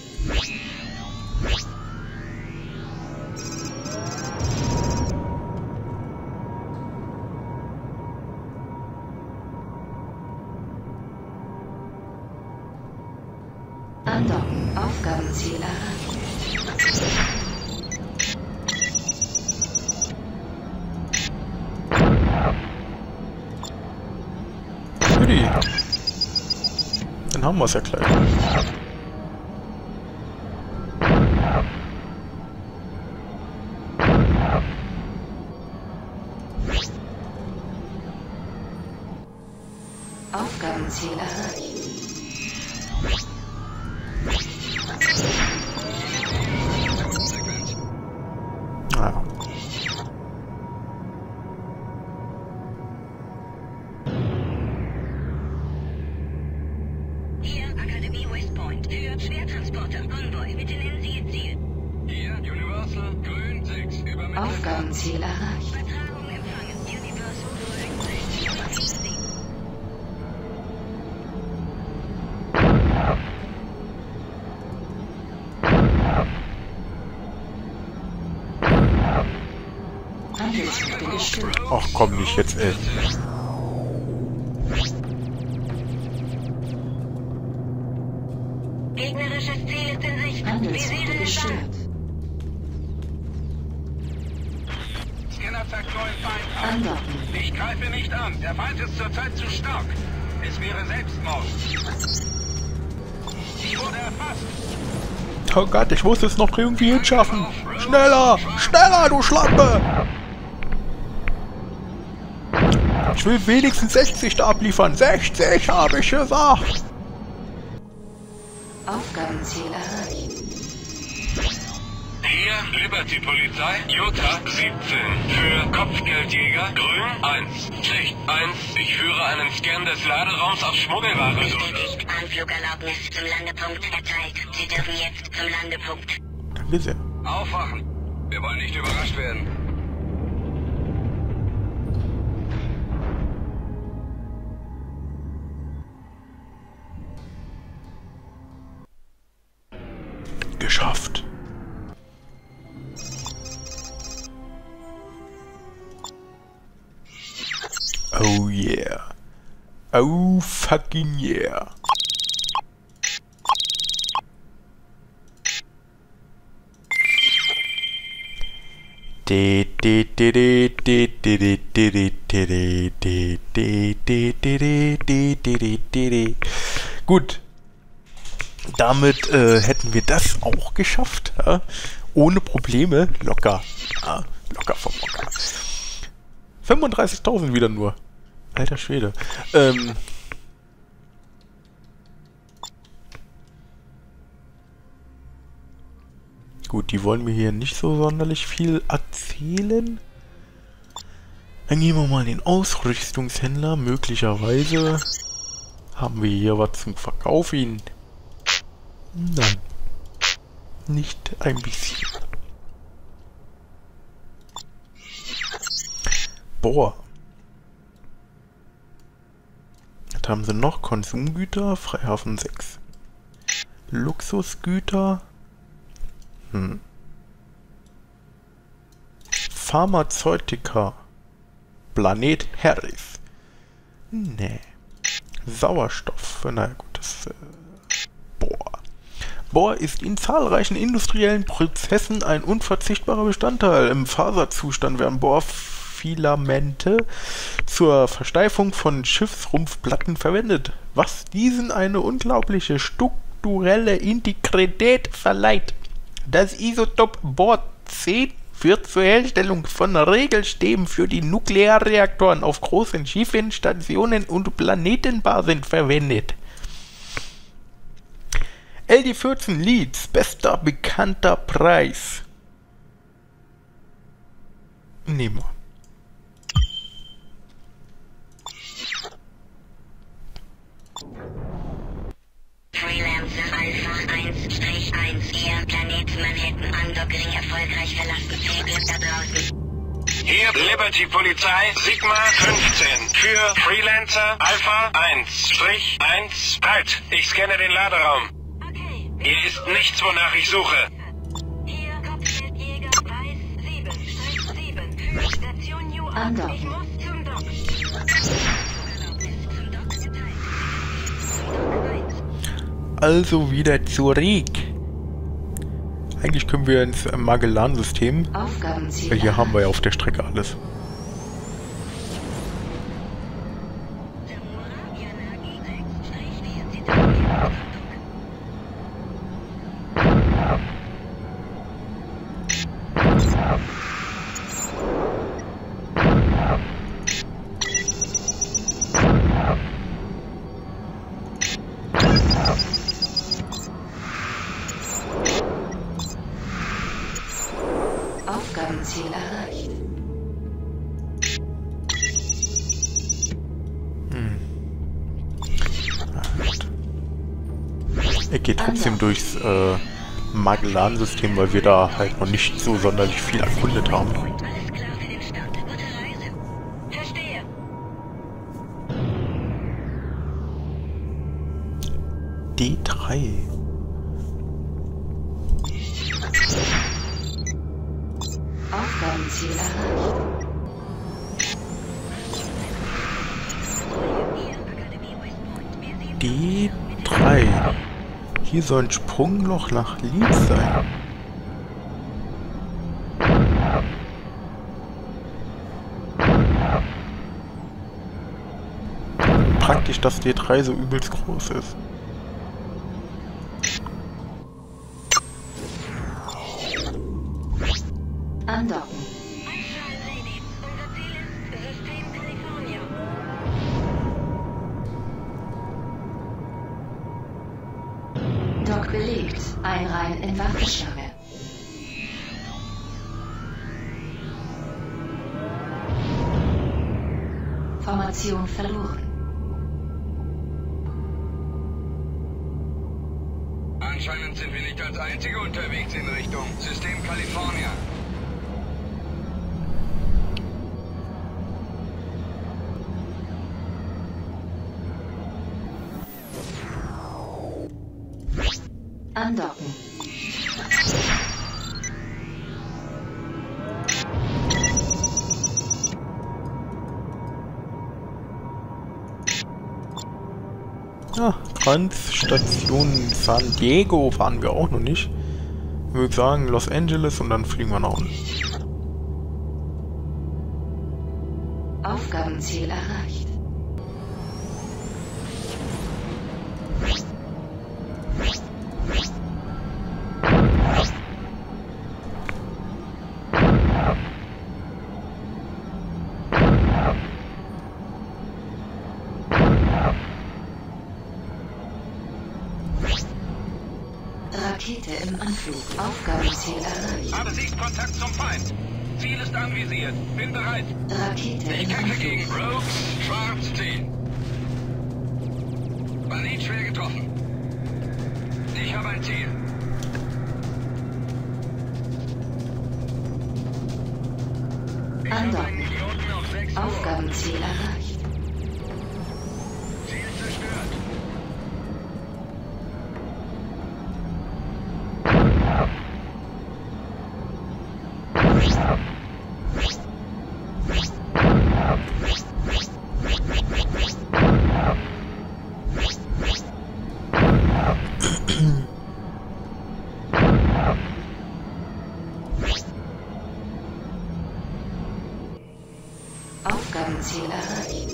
D: Andocken. Aufgabenziel erreicht.
A: Judy. Dann haben wir es ja gleich.
D: Aufgabenziel erreicht.
A: Ah.
B: Hier, Akademie West Point. Für Schwertransporter. Konvoi. Bitte nennen Sie Ihr Ziel.
C: Hier, Universal Grün 6. Übermitteln.
D: Aufgabenziel erreicht.
B: Übertragung empfangen. Universal Grün 6. Übermitteln Sie.
D: Handelsroute gestört.
A: Ach komm, nicht jetzt, ey.
B: Gegnerisches Ziel ist in Sicht.
D: Handelsroute
B: Visieren es
D: gestört.
B: an.
C: Scanner zeigt neuen Feind an.
D: Andocken.
C: Ich greife nicht an. Der Feind ist zurzeit zu stark. Es wäre Selbstmord. Ich wurde erfasst.
A: Oh Gott, ich muss es noch irgendwie hinschaffen. Schneller! Schneller, du Schlampe! Ich will wenigstens 60 da abliefern. 60, habe ich gesagt.
D: Aufgabenziel erreicht.
C: Hier, Liberty Polizei, Utah 17. Für Kopfgeldjäger, Grün 1. Schicht 1. Ich führe einen Scan des Laderaums auf Schmuggelware durch.
B: Bestätigt. Anflugerlaubnis zum Landepunkt erteilt. Sie dürfen jetzt zum Landepunkt.
A: Danke sehr.
C: Aufwachen. Wir wollen nicht überrascht werden.
A: Geschafft. Oh yeah. Oh fucking yeah. Gut. Damit hätten wir das auch geschafft. Ja? Ohne Probleme. Locker. Ja, locker vom Locker. 35.000 wieder nur. Alter Schwede. Gut, die wollen mir hier nicht so sonderlich viel erzählen. Dann gehen wir mal in den Ausrüstungshändler. Möglicherweise haben wir hier was zum Verkaufen. Nein. Nicht ein bisschen. Boah. Was haben sie noch? Konsumgüter, Freihafen 6. Luxusgüter. Pharmazeutika. Planet Harris. Nee. Sauerstoff. Na gut, das Bohr. Bohr ist in zahlreichen industriellen Prozessen ein unverzichtbarer Bestandteil. Im Faserzustand werden Bohrfilamente zur Versteifung von Schiffsrumpfplatten verwendet, was diesen eine unglaubliche strukturelle Integrität verleiht. Das Isotop Bohr 10 wird zur Herstellung von Regelstäben für die Nuklearreaktoren auf großen Schiffen, Stationen und Planetenbasen verwendet. LD14 Leads, bester bekannter Preis. Nehmen wir.
B: Freelancer Alpha 1-1, Ihr Planet Manhattan, Andockring erfolgreich verlassen, bleibt da draußen.
C: Hier Liberty Polizei, Sigma 15. Für Freelancer Alpha 1-1. Halt, ich scanne den Laderaum.
B: Okay.
C: Hier ist nichts, wonach ich suche.
B: Hier Kopfgeldjäger Weiß 7-7 für Station New York. Ich muss zum Dock. Zum Dock geteilt.
A: Also wieder zurück. Eigentlich können wir ins Magellan-System, weil hier haben wir ja auf der Strecke alles.
D: Aufgabenziel erreicht.
A: Er geht trotzdem durchs Magellan-System, weil wir da halt noch nicht so sonderlich viel erkundet haben.
B: Alles klar für den Start. Gute Reise. Verstehe.
A: D3.
D: Aufgabenziel erreicht.
A: D3. Hier soll ein Sprungloch nach links sein. Praktisch, dass D3 so übelst groß ist.
D: Andocken.
B: Einschalten, Ladies. Unser Ziel ist System California.
D: Dock belegt. Einreihen in Warteschlange. Formation verloren.
C: Anscheinend sind wir nicht als Einzige unterwegs in Richtung System California.
D: Andocken.
A: Ja, Transstation San Diego fahren wir auch noch nicht. Ich würde sagen Los Angeles und dann fliegen wir nach unten.
D: Aufgabenziel erreicht. Rakete im Anflug. Aufgabenziel erreicht.
C: Habe Sichtkontakt zum Feind. Ziel ist anvisiert. Bin bereit.
D: Rakete
C: Ich
D: im
C: kämpfe gegen
D: Anflug.
C: Rogues, Schwarz 10. Planet schwer getroffen. Ich habe ein Ziel.
D: Andocken. Aufgabenziel erreicht.
C: Ziel
D: Aufgabenziel erreicht.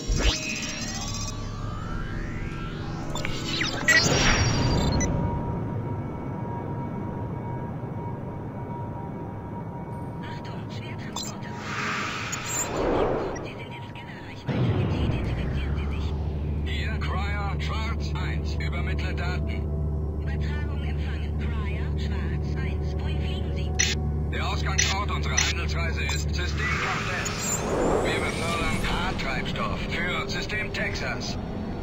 B: Achtung, Schwertransporter. Sie sind in Scannerreichweite. Identifizieren Sie sich.
C: Hier, Cryer, Schwarz 1. Übermittle Daten.
B: Übertragung empfangen. Cryer, Schwarz 1. Wohin fliegen Sie?
C: Der Ausgangsort unserer Handelsreise ist System Cortez. Wir befördern K-Treibstoff für System Texas.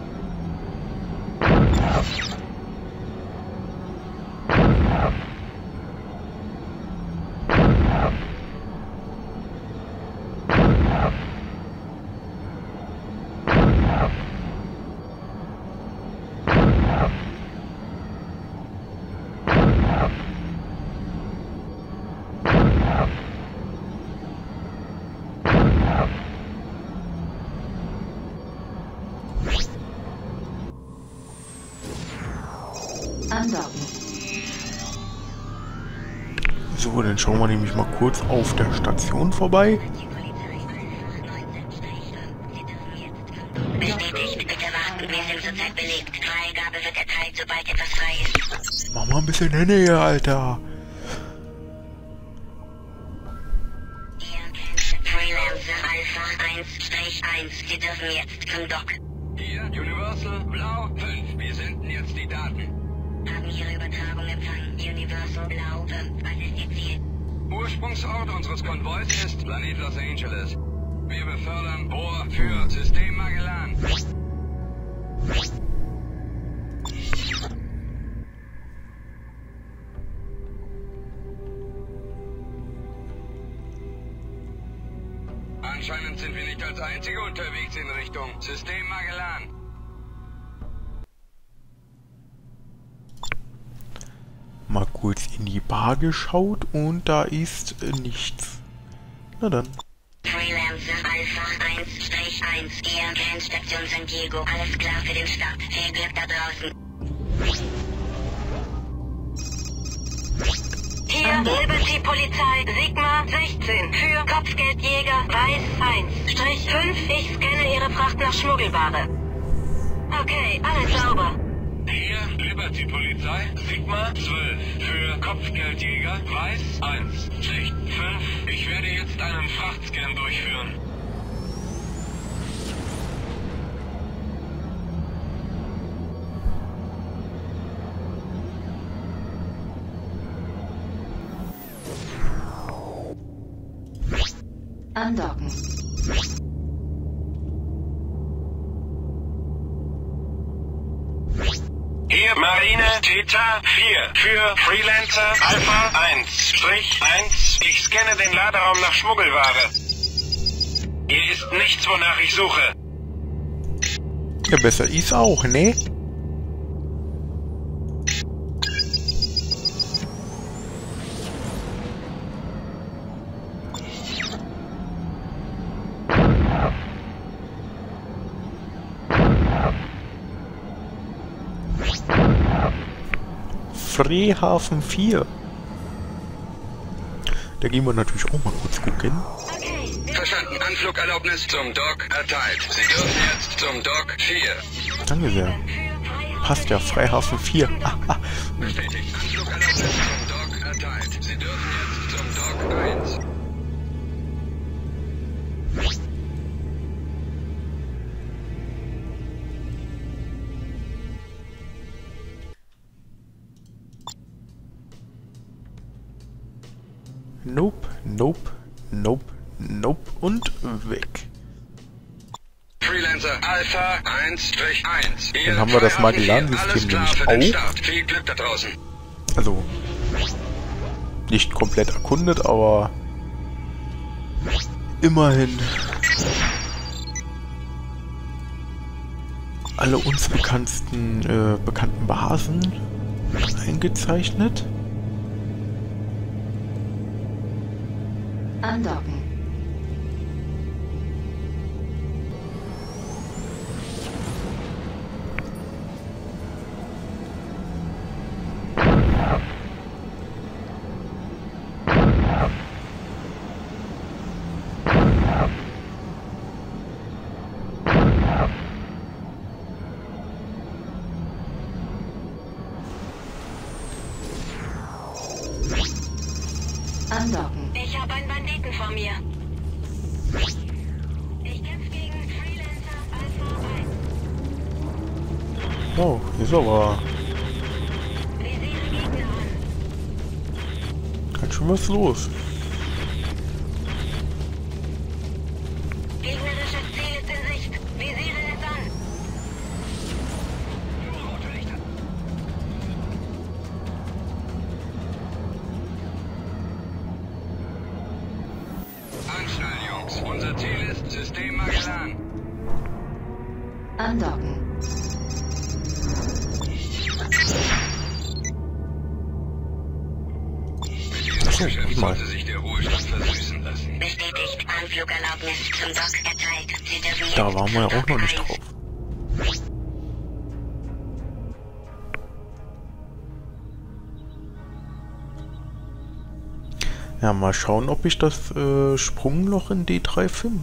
D: Andocken.
A: So, dann schauen wir nämlich mal kurz auf der Station vorbei.
B: Bestätigt, bitte warten. Wir sind zurzeit belegt. Freigabe wird erteilt, sobald etwas frei ist.
A: Mach mal ein bisschen Hände hier, Alter.
B: Freelancer Alpha 1-1. Sie dürfen jetzt zum Dock.
C: Hier, Universal, Blau 5. Wir senden jetzt die Daten.
B: Haben Ihre Übertragung empfangen. Universal Blau 5. Was ist Ihr Ziel?
C: Ursprungsort unseres Konvois ist Planet Los Angeles. Wir befördern Bohr für System Magellan. Anscheinend sind wir nicht als Einzige unterwegs in Richtung System Magellan.
A: Mal kurz in die Bar geschaut und da ist nichts. Na dann.
B: Freelancer Alpha 1-1. Ihr Grensstation San Diego. Alles klar für den Start. Viel Glück da draußen. Hier, Liberty Polizei, Sigma 16. Für Kopfgeldjäger, Weiß 1-5. Ich scanne Ihre Fracht nach Schmuggelware. Okay, alles sauber.
C: Hier, Liberty Polizei, Sigma 12. Für Kopfgeldjäger, Weiß 1-5. Ich werde jetzt einen Frachtscan durchführen.
D: Andocken.
C: Hier, Marine Theta 4. Für Freelancer Alpha 1-1. Ich scanne den Laderaum nach Schmuggelware. Hier ist nichts, wonach ich suche.
A: Ja, besser ist auch, ne? Freehafen 4. Da gehen wir natürlich auch mal kurz gucken.
C: Verstanden. Anflugerlaubnis zum Dock erteilt. Sie dürfen jetzt zum Dock 4.
A: Danke sehr. Passt ja, Freihafen 4.
C: Bestätigt. Anflugerlaubnis zum Dock erteilt. Sie dürfen jetzt zum Dock 1.
A: Nope, nope, nope, nope und weg.
C: Freelancer Alpha 1-1.
A: Dann haben wir das Magellan-System nämlich auch.
C: Viel Glück da draußen.
A: Also nicht komplett erkundet, aber immerhin alle uns bekannten Basen eingezeichnet.
D: Andocken.
B: hier. Ich kämpfe gegen Freelancer Alpha 1.
A: Oh, hier ist aber
B: Visiere Gegner an.
A: ganz schön was los.
B: Gegnerisches Ziel ist in Sicht. Visiere es an.
C: Anschnallen, Jungs. Unser Ziel ist System Magellan.
D: Andocken.
A: Achso, mal.
C: Sollte sich der Ruhestand versüßen lassen.
B: Bestätigt. Anflugerlaubnis zum Dock erteilt. Sie dürfen jetzt
A: Da waren wir ja auch noch nicht
B: Dock
A: drauf. Ja, mal schauen, ob ich das Sprungloch in D3 finde.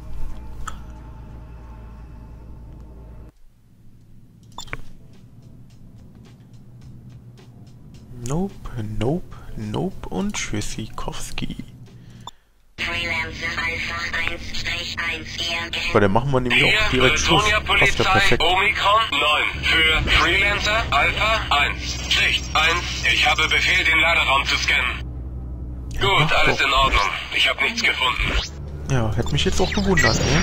A: Nope, nope, nope und Tschüssikowski.
B: Freelancer Alpha 1-1
A: Weil dann machen wir nämlich auch direkt Schluss.
C: Bretonia
A: Passt ja
C: Polizei
A: perfekt.
C: Omikron 9 für Freelancer Alpha 1. Schicht 1. Ich habe Befehl, den Laderaum zu scannen. Gut,
A: mach
C: alles
A: doch.
C: in Ordnung. Ich habe nichts gefunden.
A: Ja, hätte mich jetzt auch gewundert, ne?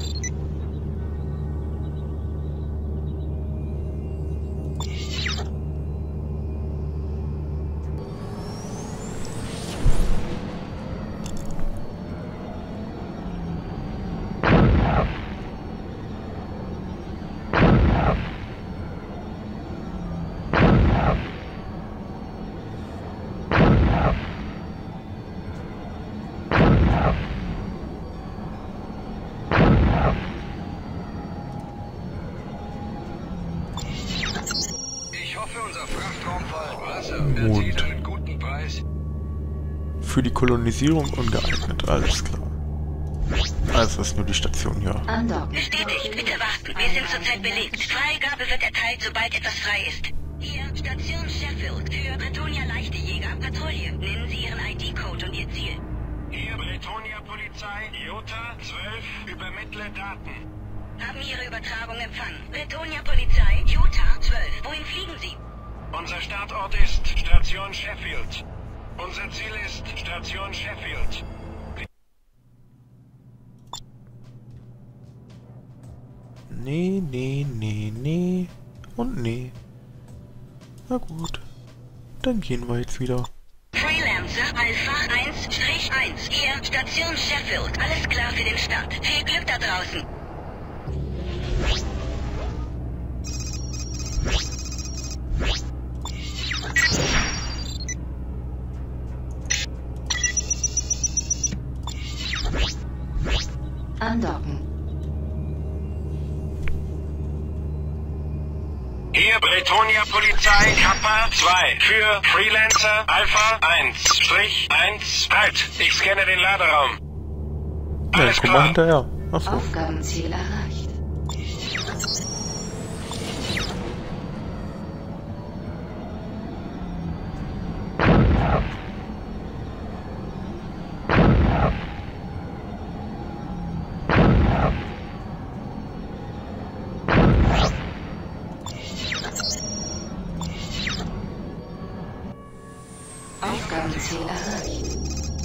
C: Ich hoffe, unser Frachtraum voll Wasser
A: Und-
C: erzielt einen guten Preis.
A: Für die Kolonisierung ungeeignet, alles klar. Also ist nur die Station hier.
D: Andocken.
B: Bestätigt. Bitte warten. Wir sind zurzeit belegt. Freigabe wird erteilt, sobald etwas frei ist. Hier, Station Sheffield. Für Bretonia leichte Jäger ab Patrouille. Nennen Sie Ihren ID-Code und Ihr Ziel.
C: Hier Bretonia Polizei, Jota 12, übermittle Daten.
B: Haben Ihre Übertragung empfangen. Bretonia Polizei, Utah 12. Wohin fliegen Sie?
C: Unser Startort ist Station Sheffield. Unser Ziel ist Station Sheffield.
A: Nee, nee, nee, nee. Und nee. Na gut. Dann gehen wir jetzt wieder.
B: Freelancer Alpha 1-1. Hier, Station Sheffield. Alles klar für den Start. Viel Glück da draußen.
D: Andocken.
C: Hier Bretonia Polizei, Kappa 2 für Freelancer Alpha 1-1. Halt, ich scanne den Laderaum.
A: Ja,
C: Alles
A: guck mal
C: klar.
A: hinterher. Achso.
D: Aufgabenziel erreicht. Aufgabenziel erreicht.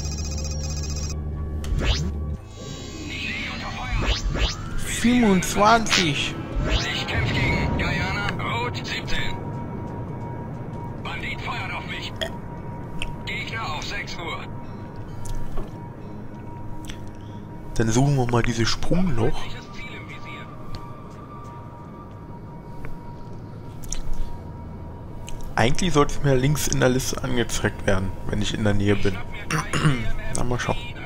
C: Unter Feuer.
A: 27.
C: Ich kämpfe gegen Guyana, Rot 17. Bandit feuert auf mich. Gegner auf 6 Uhr.
A: Dann suchen wir mal dieses Sprungloch.
C: Welches Ziel im Visier?
A: Eigentlich sollte es mir links in der Liste angezeigt werden, wenn ich in der Nähe bin. Na, mal schauen.
C: 13.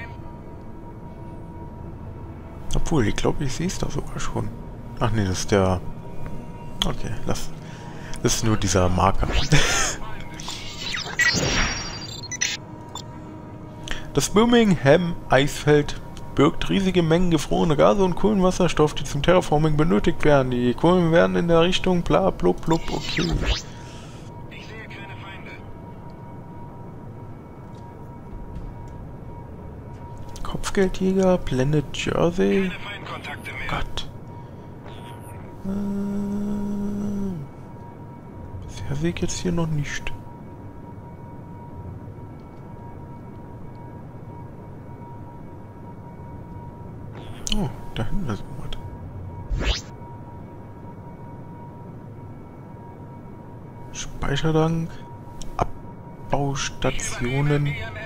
A: Obwohl, ich glaube, ich sehe es da sogar schon. Ach nee, das ist der... Okay, das ist nur dieser Marker. Das Birmingham Eisfeld birgt riesige Mengen gefrorener Gase und Kohlenwasserstoff, die zum Terraforming benötigt werden. Die Kohlen werden in der Richtung bla blub blub, okay.
C: Ich sehe keine Feinde.
A: Kopfgeldjäger, Planet Jersey.
C: Keine Feindkontakte mehr.
A: Gott. Bisher sehe ich jetzt hier noch nicht. Oh, da hinten ist was. Speicherdank. Abbaustationen.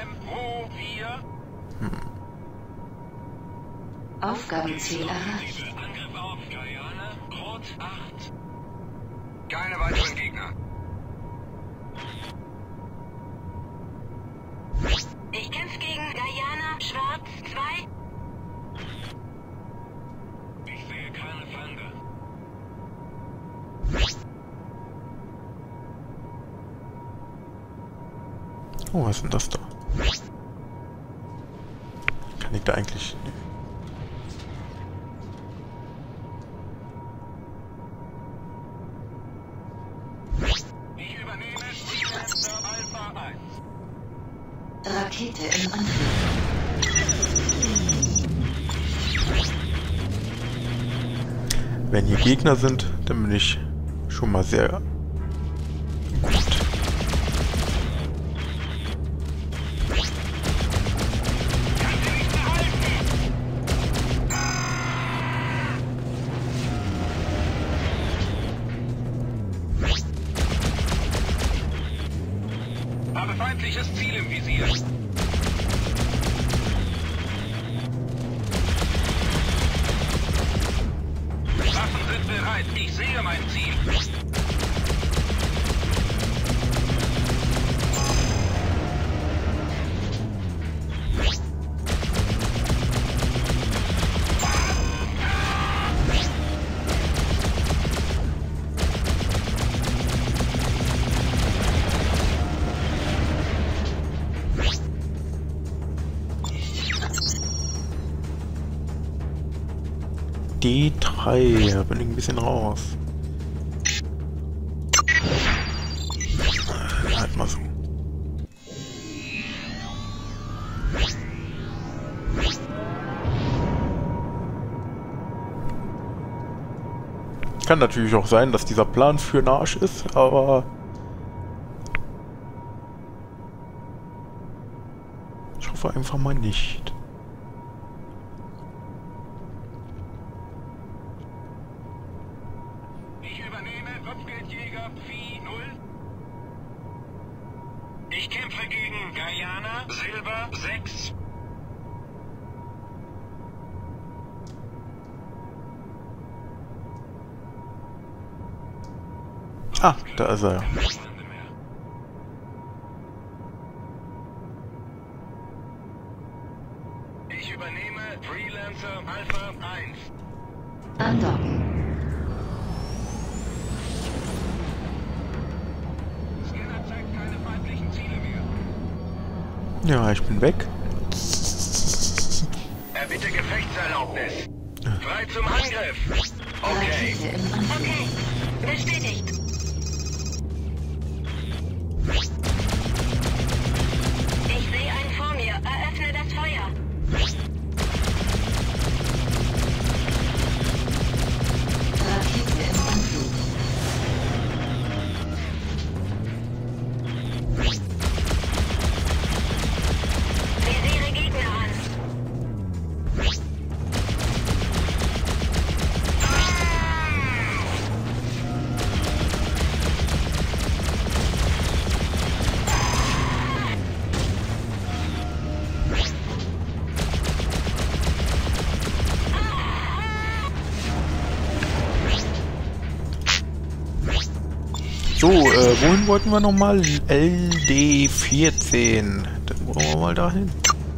D: Aufgabenziel erreicht.
C: Angriff auf Guyana, Rot 8. Keine weiteren Gegner.
B: Ich kämpfe gegen Guyana, Schwarz 2.
C: Ich sehe keine Feinde.
A: Oh, was ist denn das da? Kann ich da eigentlich...
C: Ich übernehme Freelancer Alpha 1.
D: Rakete im Anflug.
A: Wenn hier Gegner sind, dann bin ich schon mal sehr gut.
C: Habe feindliches Ziel im Visier. Waffen sind bereit. Ich sehe mein Ziel.
A: D3, da bin ich ein bisschen raus. Halt mal so. Kann natürlich auch sein, dass dieser Plan für den Arsch ist, aber... ich hoffe einfach mal nicht.
C: Ich übernehme Kopfgeldjäger Phi 0. Ich kämpfe gegen Guyana, Silber 6.
A: Ah, da ist er ja.
C: Ich übernehme Freelancer Alpha 1.
D: Andocken.
C: Scanner zeigt keine feindlichen Ziele mehr.
A: Ja, ich bin weg.
C: Erbitte Gefechtserlaubnis. Frei zum Angriff. Okay.
D: Rakete im Anflug.
B: Okay, bestätigt. Ich sehe einen vor mir. Eröffne das Feuer.
D: Rakete im Anflug.
B: Visiere Gegner an.
A: So, wohin wollten wir nochmal? LD14. Dann wollen wir mal dahin.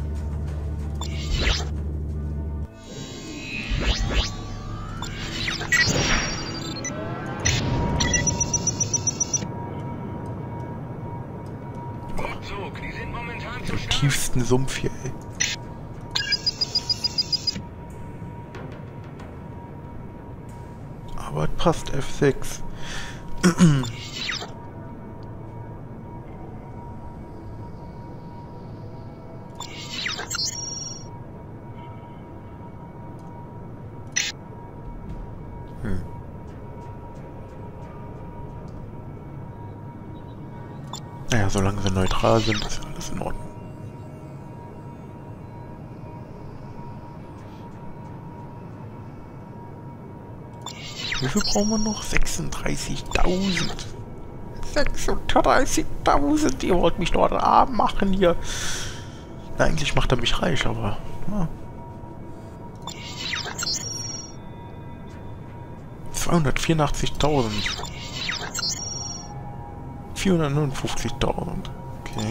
C: Rückzug. Die sind momentan zu stark.
A: Tiefsten Sumpf hier, ey. Aber es passt, F6. Naja, solange sie neutral sind, ist alles in Ordnung. Wie viel brauchen wir noch? 36.000. 36.000. Ihr wollt mich dort arm machen hier. Na, eigentlich macht er mich reich, aber... Ja. 284.000. 459.000. Okay.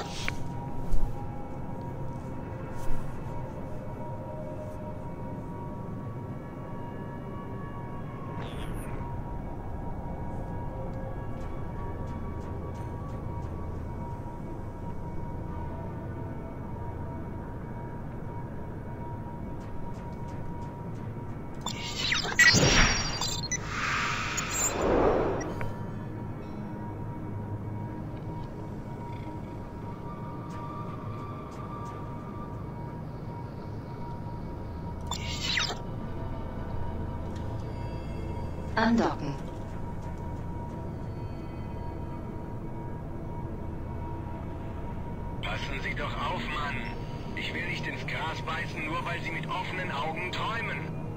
D: Andocken.
C: Passen Sie doch auf, Mann. Ich will nicht ins Gras beißen, nur weil Sie mit offenen Augen träumen.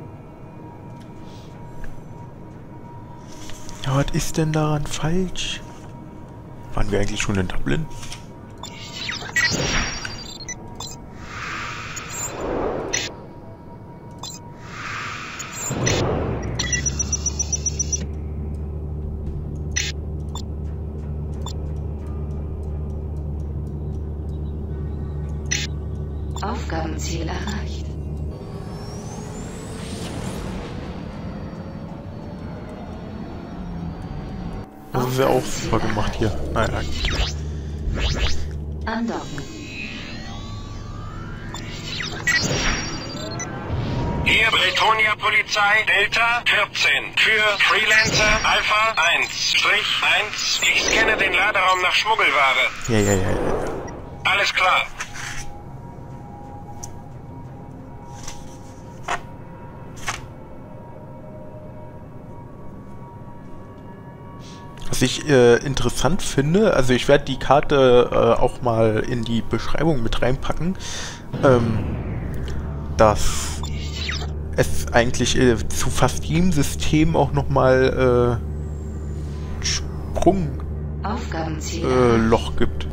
A: Ja, was ist denn daran falsch? Waren wir eigentlich schon in Dublin?
D: Aufgabenziel erreicht.
A: Das ist ja auch super gemacht hier. Naja.
D: Andocken.
C: Hier Bretonia Polizei, Delta 14. Für Freelancer Alpha 1-1. Ich scanne den Laderaum nach Schmuggelware.
A: Ja.
C: Alles klar.
A: Was ich interessant finde, also ich werde die Karte auch mal in die Beschreibung mit reinpacken, dass es eigentlich zu fast jedem System auch nochmal Sprungloch gibt.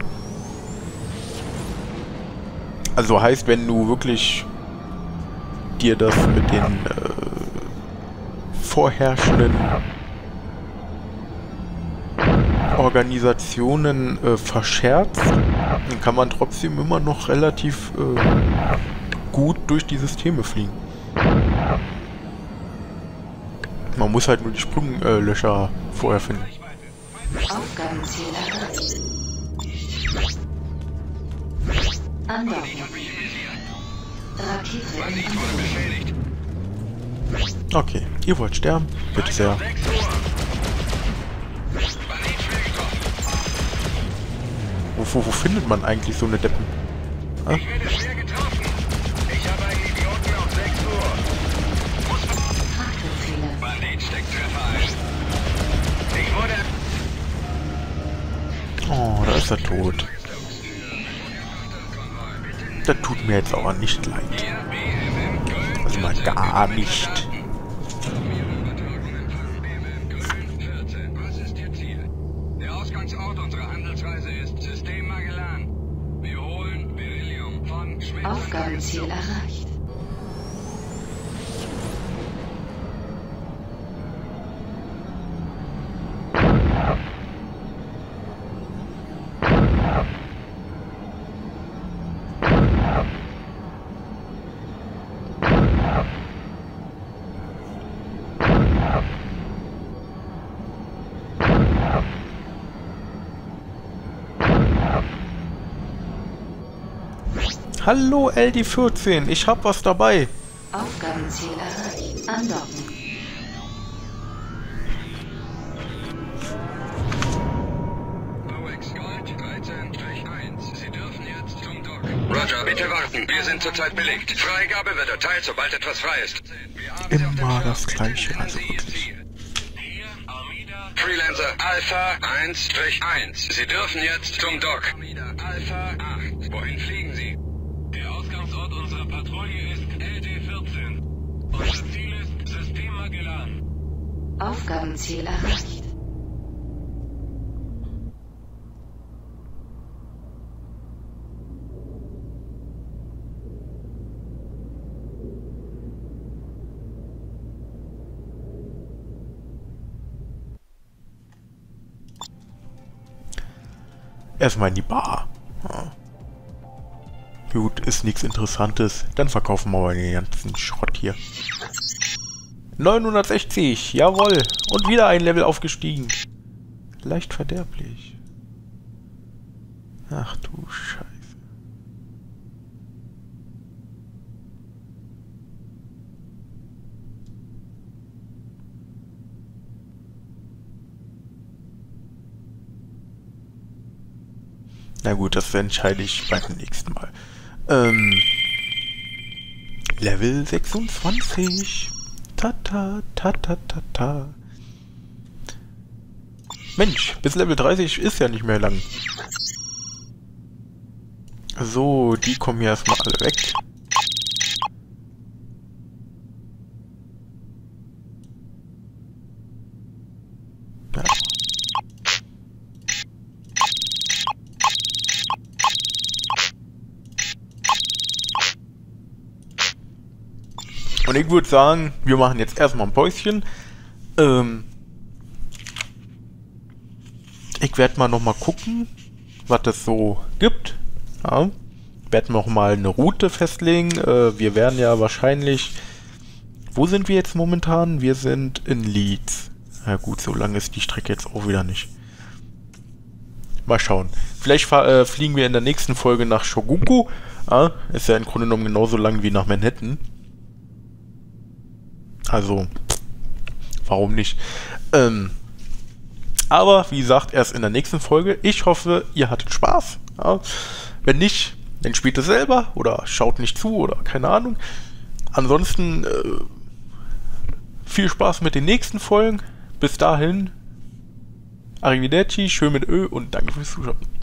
A: Also heißt, wenn du wirklich dir das mit den vorherrschenden Organisationen verscherzt, dann kann man trotzdem immer noch relativ gut durch die Systeme fliegen. Man muss halt nur die Sprunglöcher vorher finden.
D: Aufgabenziel erreicht. Andocken. Rakete in Andocken.
A: Okay, ihr wollt sterben? Bitte sehr. Wo findet man eigentlich so eine Deppen? Ah?
C: Ich werde schwer getroffen. Ich habe einen Idioten auf 6 Uhr.
D: Frachtefehler.
C: Bandit steckt Treffer ein. Ich wurde...
A: Oh, da ist er tot. Das tut mir jetzt aber nicht leid. Also mal gar nicht.
C: Was ist Ihr Ziel? Der Ausgangsort unserer Handelsreise ist System Magellan. Wir holen Beryllium von
D: Aufgabenziel erreicht.
A: Hallo LD14, ich hab was dabei.
D: Aufgabenziel erreicht. Andocken.
C: VX Gold 13-1. Sie dürfen jetzt zum Dock.
E: Roger, bitte warten. Wir sind zurzeit belegt. Freigabe wird erteilt, sobald etwas frei ist.
A: Immer das Gleiche, also wirklich.
E: Freelancer Alpha 1-1. Sie dürfen jetzt zum Dock. Alpha 8. Wohin fliegen Sie?
C: Der Ausgangsort unserer Patrouille ist LD-14. Unser Ziel ist System Magellan.
D: Aufgabenziel erreicht.
A: Erstmal in die Bar. Ja. Gut, ist nichts Interessantes. Dann verkaufen wir mal den ganzen Schrott hier. 960, jawohl. Und wieder ein Level aufgestiegen. Leicht verderblich. Ach du Scheiße. Na gut, das entscheide ich beim nächsten Mal. Level 26. Ta-ta, ta-ta-ta-ta. Mensch, bis Level 30 ist ja nicht mehr lang. So, die kommen hier erstmal alle weg. Ja. Und ich würde sagen, wir machen jetzt erstmal ein Päuschen. Ich werde mal nochmal gucken, was es so gibt. Ja. Werden noch mal eine Route festlegen. Wir werden ja wahrscheinlich... Wo sind wir jetzt momentan? Wir sind in Leeds. Na gut, so lang ist die Strecke jetzt auch wieder nicht. Mal schauen. Vielleicht fliegen wir in der nächsten Folge nach Shogoku. Ja, ist ja im Grunde genommen genauso lang wie nach Manhattan. Also, warum nicht? Aber, wie gesagt, erst in der nächsten Folge. Ich hoffe, ihr hattet Spaß. Ja. Wenn nicht, dann spielt es selber oder schaut nicht zu oder keine Ahnung. Ansonsten, viel Spaß mit den nächsten Folgen. Bis dahin, Arrivederci, schön mit Ö und danke fürs Zuschauen.